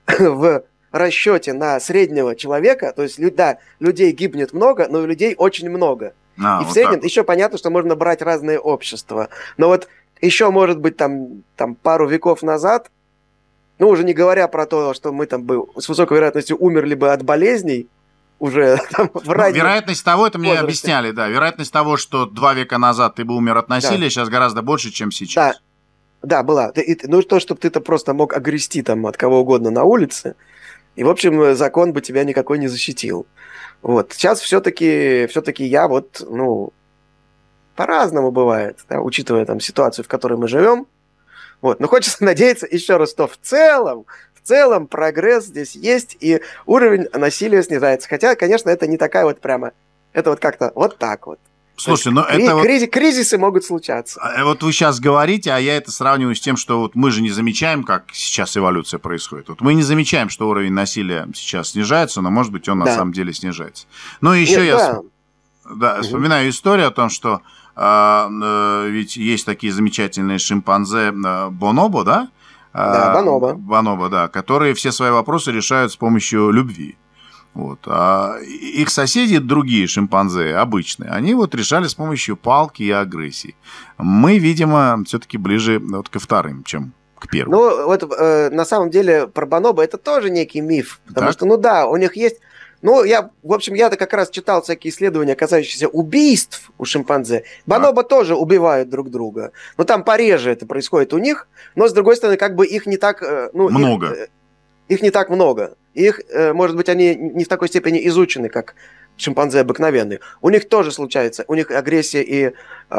в расчете на среднего человека, то есть, да, людей гибнет много, но людей очень много. А, и вот в среднем так. Еще понятно, что можно брать разные общества. Но вот еще, может быть, там, там пару веков назад, ну, уже не говоря про то, что мы там бы с высокой вероятностью умерли бы от болезней, уже там в раннем... Ну, вероятность того, это мне объясняли, да, вероятность того, что два века назад ты бы умер от насилия, да. Сейчас гораздо больше, чем сейчас. Да, да, была. Ну, то, чтобы ты-то просто мог огрести там от кого угодно на улице, и, в общем, закон бы тебя никакой не защитил. Вот. Сейчас все-таки, все-таки я вот, ну, по-разному бывает, да, учитывая там ситуацию, в которой мы живем. Вот. Но хочется надеяться еще раз, что в целом, в целом прогресс здесь есть, и уровень насилия снижается. Хотя, конечно, это не такая вот прямо, это вот как-то вот так вот. Слушай, ну кри- это вот... Кризи- кризисы могут случаться. Вот вы сейчас говорите, а я это сравниваю с тем, что вот мы же не замечаем, как сейчас эволюция происходит. Вот мы не замечаем, что уровень насилия сейчас снижается, но, может быть, он да. на самом деле снижается. Ну и еще Нет, я да. Да, угу. вспоминаю историю о том, что э, э, ведь есть такие замечательные шимпанзе э, бонобо, да? Э, да, бонобо. Бонобо, да, которые все свои вопросы решают с помощью любви. Вот. А их соседи, другие шимпанзе, обычные, они вот решали с помощью палки и агрессии. Мы, видимо, все-таки ближе вот ко вторым, чем к первым. Ну, вот э, на самом деле про бонобо это тоже некий миф. Потому так? что, ну да, у них есть... Ну, я, в общем, я-то как раз читал всякие исследования, касающиеся убийств у шимпанзе. Бонобо а. тоже убивают друг друга. Но там пореже это происходит у них. Но, с другой стороны, как бы их не так... Э, ну, много. Их, их не так много. Их, может быть, они не в такой степени изучены, как шимпанзе обыкновенные. У них тоже случается, у них агрессия и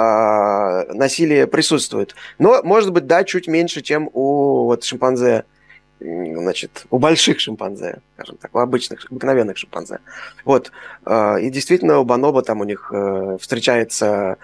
э, насилие присутствуют. Но, может быть, да, чуть меньше, чем у вот, шимпанзе, значит, у больших шимпанзе, скажем так, у обычных, обыкновенных шимпанзе. Вот. И действительно, у бонобо там у них встречается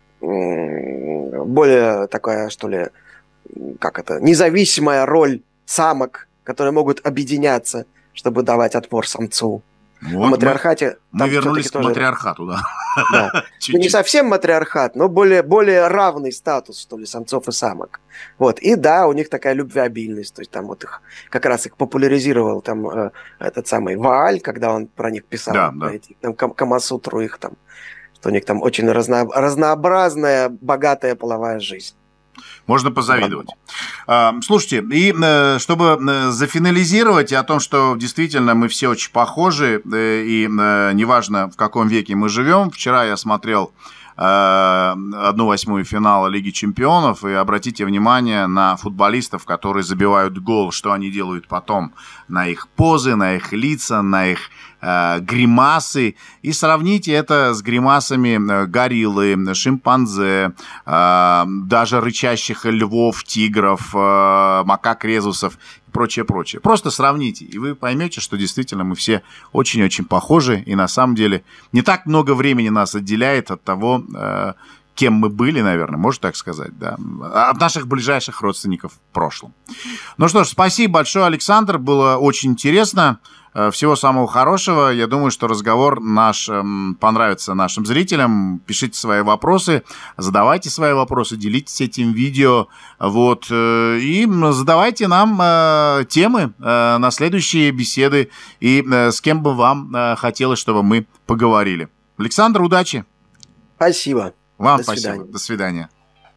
более такая, что ли, как это, независимая роль самок, которые могут объединяться, чтобы давать отпор самцу. Вот в матриархате... Мы, мы вернулись к тоже... матриархату, да. да. Ну, не совсем матриархат, но более, более равный статус, что ли, самцов и самок. Вот. И да, у них такая любвеобильность. То есть там вот их, как раз их популяризировал там э, этот самый Вааль, когда он про них писал. Да, да. Эти, там, Камасутру их там. Что у них там очень разно... разнообразная, богатая половая жизнь. Можно позавидовать. Слушайте, и чтобы зафинализировать о том, что действительно мы все очень похожи, и неважно, в каком веке мы живем, вчера я смотрел одну восьмую финала Лиги Чемпионов, и обратите внимание на футболистов, которые забивают гол, что они делают потом, на их позы, на их лица, на их э, гримасы, и сравните это с гримасами гориллы, шимпанзе, э, даже рычащих львов, тигров, э, макак резусов и прочее, прочее. Просто сравните, и вы поймете, что действительно мы все очень-очень похожи, и на самом деле не так много времени нас отделяет от того, э, кем мы были, наверное, можно так сказать, да, от наших ближайших родственников в прошлом. Ну что ж, спасибо большое, Александр, было очень интересно. Всего самого хорошего. Я думаю, что разговор наш понравится нашим зрителям. Пишите свои вопросы, задавайте свои вопросы, делитесь этим видео. Вот, и задавайте нам темы на следующие беседы и с кем бы вам хотелось, чтобы мы поговорили. Александр, удачи. Спасибо. Вам До спасибо. свидания. До свидания.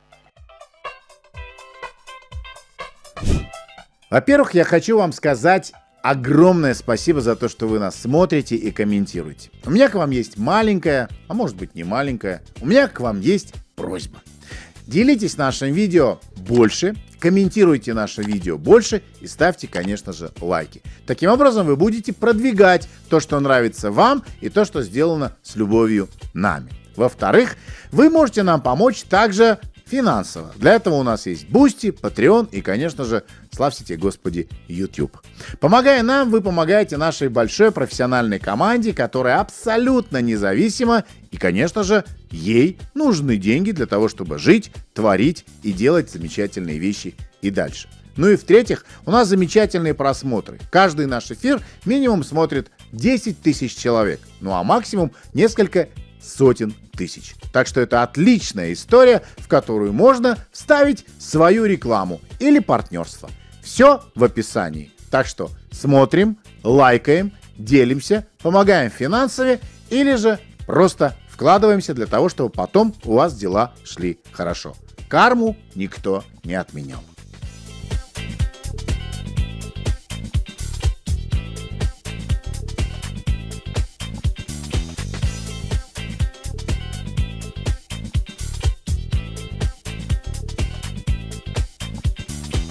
Во-первых, я хочу вам сказать огромное спасибо за то, что вы нас смотрите и комментируете. У меня к вам есть маленькая, а может быть не маленькая, у меня к вам есть просьба. Делитесь нашим видео больше, комментируйте наше видео больше и ставьте, конечно же, лайки. Таким образом вы будете продвигать то, что нравится вам, и то, что сделано с любовью нами. Во-вторых, вы можете нам помочь также финансово. Для этого у нас есть Boosty, Patreon и, конечно же, славься тебе, Господи, YouTube. Помогая нам, вы помогаете нашей большой профессиональной команде, которая абсолютно независима, и, конечно же, ей нужны деньги для того, чтобы жить, творить и делать замечательные вещи и дальше. Ну и в-третьих, у нас замечательные просмотры. Каждый наш эфир минимум смотрит десять тысяч человек, ну а максимум несколько сотен тысяч. Так что это отличная история, в которую можно вставить свою рекламу или партнерство. Все в описании. Так что смотрим, лайкаем, делимся, помогаем финансово или же просто вкладываемся для того, чтобы потом у вас дела шли хорошо. Карму никто не отменял.